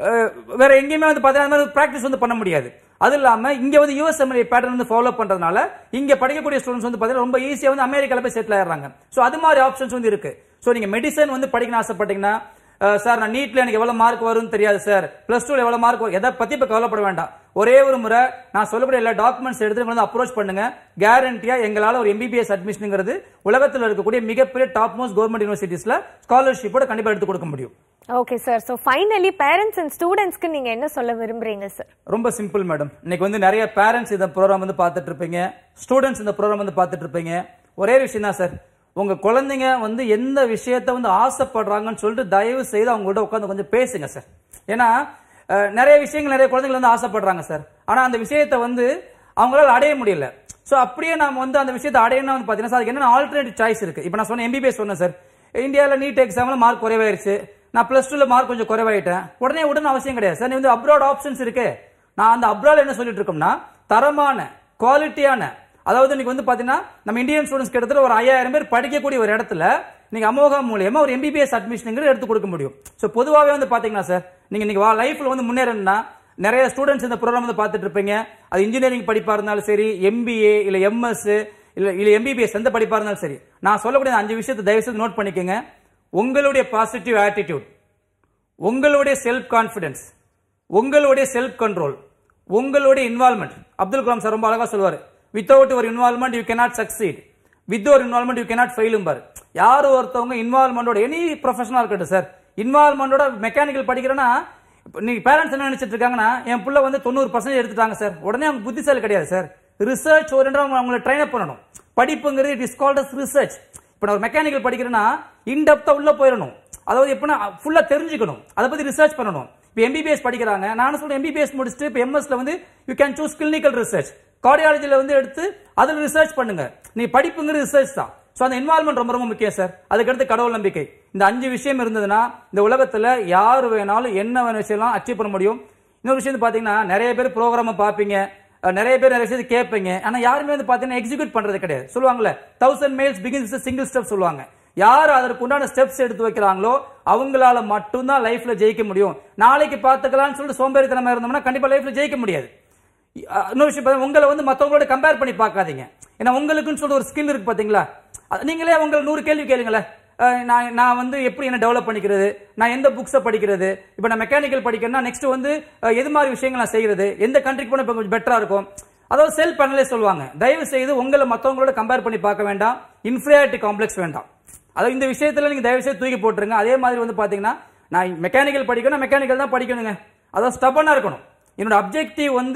வேற எங்கேயுமே வந்து பாத்தீங்கன்னா பிராக்டிஸ் வந்து பண்ண முடியாது. அது இல்லாம இங்க வந்து யூஎஸ்எம்எல்ஏ பேட்டர்ன் வந்து ஃபாலோ பண்றதுனால இங்க படிக்கக்கூடிய ஸ்டூடெண்ட்ஸ் வந்து பாத்தீங்கன்னா ரொம்ப ஈஸியா வந்து அமெரிக்கால போய் செட்டில் ஆயிடுறாங்க. சோ அது மாதிரி ஆப்ஷன்ஸ் வந்து இருக்கு. சோ நீங்க மெடிசன் வந்து படிக்கணும் ஆசைப்பட்டீங்கன்னா, சார் நான் நீட்ல எனக்கு எவ்வளவு மார்க் வரும்னு தெரியாது சார், பிளஸ் டூல எவ்வளவு மார்க் வரும், எதை பத்தி இப்ப கவலைப்பட வேண்டாம். ஒரே ஒரு முறை நான் சொல்லக்கூடிய எல்லா டாக்குமெண்ட்ஸ் எடுத்து வந்து அப்ரோச் பண்ணுங்க. கேரண்டியா எங்களால ஒரு எம்பிபிஎஸ் அட்மிஷன்ங்கிறது உலகத்தில் இருக்கக்கூடிய மிகப்பெரிய டாப் மோஸ்ட் கவர்மெண்ட் யூனிவர்சிட்டிஸ்ல ஸ்காலர்ஷிப்போட கண்டிப்பா எடுத்து கொடுக்க முடியும். Okay sir. So finally parents and ஸ்டூடெண்ட்ஸ்க்கு நீங்க என்ன சொல்ல விரும்புறீங்க சார்? ரொம்ப சிம்பிள் மேடம். இன்னைக்கு வந்து நிறைய பேரண்ட்ஸ் இந்த ப்ரோக்ராம் வந்து பார்த்துட்டு இருப்பீங்க, ஸ்டூடெண்ட்ஸ் இந்த ப்ரோக்ராம் வந்து பார்த்துட்டு இருப்பீங்க. ஒரே விஷயம் தான் சார், உங்க குழந்தைங்க வந்து எந்த விஷயத்த வந்து ஆசைப்படுறாங்கன்னு சொல்லிட்டு தயவு செய்து அவங்கள்ட்ட உட்காந்து கொஞ்சம் பேசுங்க சார். ஏன்னா நிறைய விஷயங்கள் நிறைய குழந்தைகள் வந்து ஆசைப்படுறாங்க சார். ஆனா அந்த விஷயத்த வந்து அவங்களால அடைய முடியல. சோ அப்படியே நாம வந்து அந்த விஷயத்தை அடையணும் வந்து பாத்தீங்கன்னா அதுக்கு என்ன ஆல்டர்னேட்டிவ் சாய்ஸ் இருக்கு. இப்ப நான் சொன்ன எம்பிபிஎஸ் சொன்னேன் சார், இந்தியாவில் நீட் எக்ஸாம்ல மார்க் குறைவாயிருச்சு, நான் பிளஸ் டூல மார்க் கொஞ்சம் குறைவாயிட்டேன், உடனே அவசியம் கிடையாது சார். நீ வந்து அப்ராட் ஆப்ஷன்ஸ் இருக்கு. நான் அந்த அப்ராட் என்ன சொல்லிட்டு இருக்கோம்னா தரமான குவாலிட்டியான, அதாவது இன்னைக்கு வந்து பாத்தீங்கன்னா நம்ம இந்தியன் ஸ்டூடெண்ட்ஸ் கிட்டத்தட்ட ஒரு 5000 பேர் படிக்கக்கூடிய ஒரு இடத்துல நீங்க அமோகா மூலமா ஒரு எம்பிபிஎஸ் அட்மிஷன் எடுத்து கொடுக்க முடியும். சோ பொதுவாகவே வந்து பாத்தீங்கன்னா சார், நீங்க இன்னைக்கு லைஃப்ல வந்து முன்னேறணும்னா நிறைய ஸ்டூடெண்ட்ஸ் இந்த ப்ரோக்ராம் வந்து பார்த்துட்டு இருப்பீங்க. அது இன்ஜினியரிங் படிப்பா இருந்தாலும் சரி, எம்பிஏ இல்ல எம்எஸ் இல்ல எம்பிபிஎஸ் எந்த படிப்பா இருந்தாலும் சரி, நான் சொல்லக்கூடிய 5 விஷயத்தை தயவு செய்து நோட் பண்ணிக்கங்க. உங்களுடைய பாசிட்டிவ் ஆட்டிடியூட், உங்களுடைய செல்ஃப் கான்பிடன்ஸ், உங்களுடைய செல்ஃப் கண்ட்ரோல், உங்களுடைய இன்வால்மெண்ட். அப்துல் கலாம் சார் ரொம்ப அழகா சொல்லுவாரு, without your involvement you cannot succeed, with your involvement you cannot fail பாரு. யாரு ஒருத்தவங்க இன்வால்மெண்டோட எனி ப்ரொஃபஷனலா இருக்கட்டும் சார், இன்வால்மெண்டோட மெக்கானிக்கல் படிக்கிறேன்னா நீங்க பேரண்ட்ஸ் என்ன நினைச்சிட்டு இருக்காங்கன்னா என் புள்ள வந்து 90% எடுத்துட்டாங்க சார், உடனே அவங்க புத்திசாலி கிடையாது சார். ரிசர்ச் ஓரியன்டா அவங்களை ட்ரெயின் அப் பண்ணணும். படிப்புங்கிறது it is called as research. இப்போ நான் ஒரு மெக்கானிக்கல் படிக்கிறேன்னா இன்டெப்தா உள்ள போயிடணும். அதாவது எப்படின்னா ஃபுல்லா தெரிஞ்சுக்கணும், அதை பத்தி ரிசர்ச் பண்ணணும். இப்போ எம்பிபிஎஸ் படிக்கிறாங்க, நான் சொல்றேன் எம்பிபிஎஸ் முடிச்சுட்டு இப்போ எம்எஸ்ல வந்து you can choose clinical research, கார்டியாலஜில வந்து எடுத்து அதுல ரிசர்ச் பண்ணுங்க. நீ படிப்புங்கிறது ரிசர்ச் தான். சோ அந்த இன்வால்மெண்ட் ரொம்ப ரொம்ப முக்கியம் சார். அதுக்கடுத்து கடவுள் நம்பிக்கை. இந்த 5 விஷயம் இருந்ததுன்னா இந்த உலகத்துல யாரு வேணாலும் என்ன வேணாலும் அச்சீவ் பண்ண முடியும். இன்னொரு விஷயம் பாத்தீங்கன்னா நிறைய பேர் ப்ரோக்ராம் பாப்பீங்க, நிறைய பேர் நிறைய விஷயத்தை கேட்பீங்க, ஆனா யாருமே வந்து பாத்தீங்கன்னா எக்ஸிக்யூட் பண்றது கிடையாது. சொல்லுவாங்கல்ல 1000 miles begins with single step சொல்லுவாங்க. யார் அதற்கு உண்டான ஸ்டெப்ஸ் எடுத்து வைக்கிறாங்களோ அவங்களால மட்டும்தான் லைஃப்ல ஜெயிக்க முடியும். நாளைக்கு பாத்துக்கலாம்னு சொல்லிட்டு சோம்பேறித்தனமா இருந்தோம்னா கண்டிப்பா லைஃப்ல ஜெயிக்க முடியாது. இன்னொரு விஷயம், உங்களை வந்து மற்றவங்களோட கம்பேர் பண்ணி பார்க்காதீங்க. ஏன்னா உங்களுக்குன்னு சொல்லிட்டு ஒரு ஸ்கில் இருக்கு பாத்தீங்களா, நீங்களே உங்களை 100 கேள்வி கேளுங்களேன். நான் வந்து எப்படி என்ன டெவலப் பண்ணிக்கிறது, நான் எந்த புக்ஸை படிக்கிறது, இப்போ நான் மெக்கானிக்கல் படிக்கிறேன்னா நெக்ஸ்ட் வந்து எது மாதிரி விஷயங்கள் நான் செய்யறது, எந்த கண்ட்ரிக்கு போனால் இப்போ கொஞ்சம் பெட்டரா இருக்கும். அதாவது செல்ஃப் அனலைஸ் சொல்லுவாங்க. தயவு செய்து உங்களை மற்றவங்களோட கம்பேர் பண்ணி பார்க்க வேண்டாம், இன்ஃபீரியாரிட்டி காம்ப்ளெக்ஸ் வேண்டாம். அதாவது இந்த விஷயத்துல நீங்க தயவு செய்து தூக்கி போட்டுருங்க. அதே மாதிரி வந்து பாத்தீங்கன்னா நான் மெக்கானிக்கல் படிக்கணும், மெக்கானிக்கல் தான் படிக்கணுங்க, அதாவது ஸ்டபனா இருக்கணும். என்னோட அப்ஜெக்டிவ் வந்து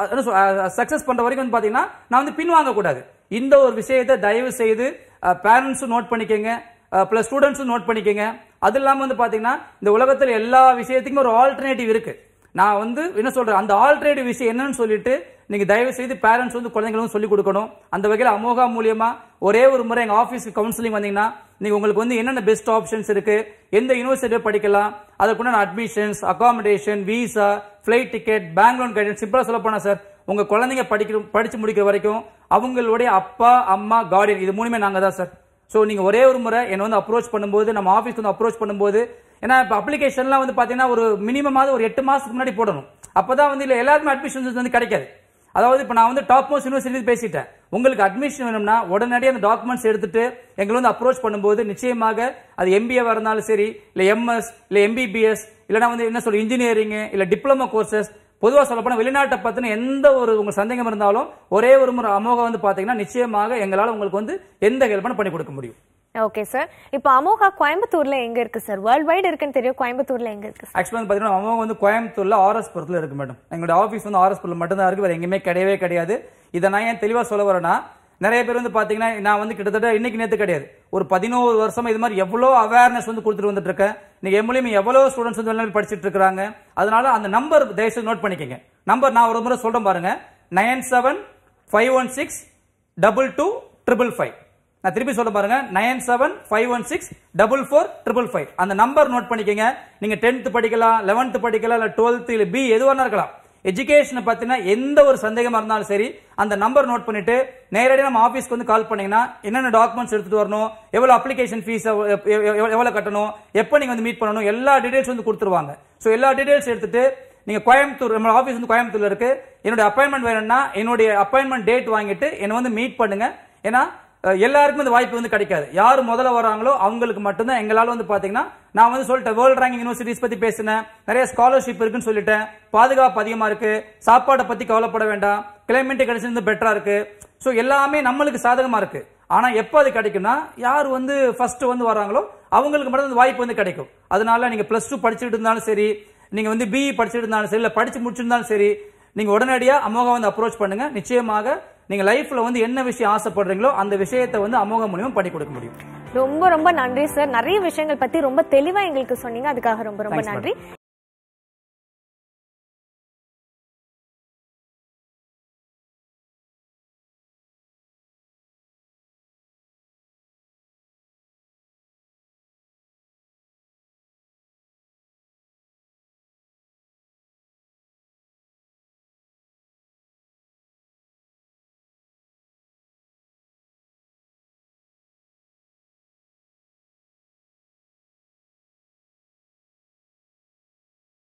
சக்சஸ் பண்ற வரைக்கும் வந்து பாத்தீங்கன்னா நான் வந்து பின்வாங்க கூடாது. இந்த ஒரு விஷயத்தை தயவு செய்து பேரண்ட்ஸும் நோட் பண்ணிக்கங்க, பிளஸ் ஸ்டூடெண்ட்ஸும் நோட் பண்ணிக்கங்க. அது இல்லாம வந்து பாத்தீங்கன்னா இந்த உலகத்துல எல்லா விஷயத்துக்கும் ஒரு ஆல்டர்னேட்டிவ் இருக்கு. நான் வந்து என்ன சொல்றேன், அந்த ஆல்டர்னேட்டிவ் விஷயம் என்னன்னு சொல்லிட்டு நீங்க தயவு செய்து பேரண்ட்ஸ் வந்து குழந்தைகளும் சொல்லிக் கொடுக்கணும். அந்த வகையில் அமோகா மூலியமா ஒரே ஒரு முறை எங்க ஆபீஸ்க்கு கவுன்சிலிங் வந்தீங்கன்னா நீங்க உங்களுக்கு வந்து என்னென்ன பெஸ்ட் ஆப்ஷன்ஸ் இருக்கு, எந்த யூனிவர்சிட்டியில படிக்கலாம், அதுக்குண்டான admissions, accommodation, visa, flight ticket, bank loan guidance, சிம்பிளா சொல்ல போனா சார் உங்க குழந்தைங்க படிச்சு முடிக்கிற வரைக்கும் அவங்களுடைய அப்பா அம்மா கார்டியன் இது 3மே நாங்க தான் சார். சோ நீங்க ஒரே ஒரு முறை என்ன வந்து அப்ரோச் பண்ணும்போது, நம்ம ஆபீஸ் வந்து அப்ரோச் பண்ணும்போது, ஏன்னா இப்ப அப்ளிகேஷன்லாம் வந்து பாத்தீங்கன்னா ஒரு மினிமம் ஒரு 8 மாசத்துக்கு முன்னாடி போடணும். அப்பதான் வந்து இல்ல எல்லாருமே அட்மிஷன்ஸ் வந்து கிடைக்காது. அதாவது இப்ப நான் வந்து டாப் மோஸ்ட் யூனிவர்சிட்டி பேசிட்டேன், உங்களுக்கு அட்மிஷன் வேணும்னா உடனடியாக அந்த டாக்குமெண்ட்ஸ் எடுத்துட்டு எங்களை வந்து அப்ரோச் பண்ணும்போது நிச்சயமாக அது எம்பிஏ இருந்தாலும் சரி, இல்ல எம்எஸ், இல்ல எம்பிபிஎஸ், இல்லனா வந்து என்ன சொல்ற இன்ஜினியரிங், இல்ல டிப்ளமோ கோர்சஸ், பொதுவாக சொல்ல போனா வெளிநாட்டை பத்தின எந்த ஒரு உங்க சந்தேகம் இருந்தாலும் ஒரே ஒரு முறை அமோகா வந்து பாத்தீங்கன்னா நிச்சயமாக எங்களால உங்களுக்கு வந்து எந்த ஹெல்ப் பண்ணி கொடுக்க முடியும். Okay sir. இப்போ அமோகா கோயம்புத்தூர்ல எங்க இருக்கு சார்? வேர்ல்ட் வைட் இருக்குன்னு தெரியும், கோயம்புத்தூர்ல எங்க இருக்கு? ஆக்சுவலா வந்து பாத்தீங்கன்னா அமோகா வந்து கோயம்புத்தூர்ல ஆர்எஸ் புரத்துல இருக்கு மேடம். எங்களோட ஆபீஸ் வந்து ஆர்எஸ் புரத்துல மட்டும் தான் இருக்கு, வேற எங்கேயுமே கிடையவே கிடையாது. இதை நான் ஏன் தெளிவா சொல்ல வரேன்னா, நிறைய பேர் வந்து பாத்தீங்கன்னா நான் வந்து கிட்டத்தட்ட இன்னைக்கு நேத்து கிடையாது, ஒரு 11 வருஷமா இது மாதிரி எவ்வளவு அவேர்னஸ் வந்து கொடுத்துட்டு வந்துட்டு இருக்கேன். இன்னைக்கு எம்எல்ஏ எவ்வளவு ஸ்டூடெண்ட்ஸ் வந்து படிச்சுட்டு இருக்காங்க. அதனால அந்த நம்பர் தயவுசெய்து நோட் பண்ணிக்கங்க. நம்பர் நான் ஒரு முறை சொல்றேன் பாருங்க, 9751622555. நான் திருப்பி சொல்ல பாருங்க, 9751644555. அந்த நம்பர் நோட் பண்ணிக்கங்க. நீங்க 10th படிக்கலாம், 11th படிக்கலாம், இல்ல 12th இல்ல பி எதுவாக இருக்கலாம். எஜுகேஷனை பத்தின எந்த ஒரு சந்தேகமா இருந்தாலும் சரி அந்த நம்பர் நோட் பண்ணிட்டு நேரடியாக நம்ம ஆபீஸ்க்கு வந்து கால் பண்ணீங்கன்னா என்னென்ன டாக்குமெண்ட்ஸ் எடுத்துட்டு வரணும், எவ்வளவு அப்ளிகேஷன் ஃபீஸ் எவ்வளவு கட்டணும், எப்போ நீங்க வந்து மீட் பண்ணணும், எல்லா டீடைல்ஸ் வந்து கொடுத்துருவாங்க. ஸோ எல்லா டீடைல்ஸ் எடுத்துட்டு நீங்க கோயம்புத்தூர், நம்ம ஆபீஸ் வந்து கோயம்புத்தூர்ல இருக்கு, என்னுடைய அப்பாயின்மெண்ட் வேணும்னா என்னுடைய அப்பாயின்மெண்ட் டேட் வாங்கிட்டு என்ன வந்து மீட் பண்ணுங்க. ஏன்னா எல்லாருக்கும் இந்த வாய்ப்பு வந்து கிடைக்காது. யாரு முதல்ல வராங்களோ அவங்களுக்கு மட்டும்தான். எங்களால வந்து பாத்தீங்கன்னா நான் வந்து சொல்லிட்டேன், வேர்ல்ட் ரேங்கிங் யூனிவர்சிட்டிஸ் பத்தி பேசினேன், நிறைய ஸ்காலர்ஷிப் இருக்குன்னு சொல்லிட்டேன், பாதுகாப்பு அதிகமா இருக்கு, சாப்பாடை பத்தி கவலைப்பட வேண்டாம், கிளைமேட் கிடைச்சது பெட்டரா இருக்கு. ஸோ எல்லாமே நம்மளுக்கு சாதகமா இருக்கு. ஆனா எப்போ அது கிடைக்கும்னா யார் வந்து ஃபர்ஸ்ட் வந்து வராங்களோ அவங்களுக்கு மட்டும் அந்த வாய்ப்பு வந்து கிடைக்கும். அதனால நீங்க +2 படிச்சுட்டு இருந்தாலும் சரி, நீங்க வந்து BE படிச்சுட்டு இருந்தாலும் சரி, இல்ல படிச்சு முடிச்சிருந்தாலும் சரி, நீங்க உடனடியா அமோகா வந்து அப்ரோச் பண்ணுங்க. நிச்சயமாக நீங்க லைஃப்ல வந்து என்ன விஷயம் ஆசைப்படுறீங்களோ அந்த விஷயத்தை வந்து அமோகா மூலமா பண்ணி கொடுக்க முடியும். ரொம்ப ரொம்ப நன்றி சார். நிறைய விஷயங்கள் பத்தி ரொம்ப தெளிவா எங்களுக்கு சொன்னீங்க. அதுக்காக ரொம்ப ரொம்ப நன்றி.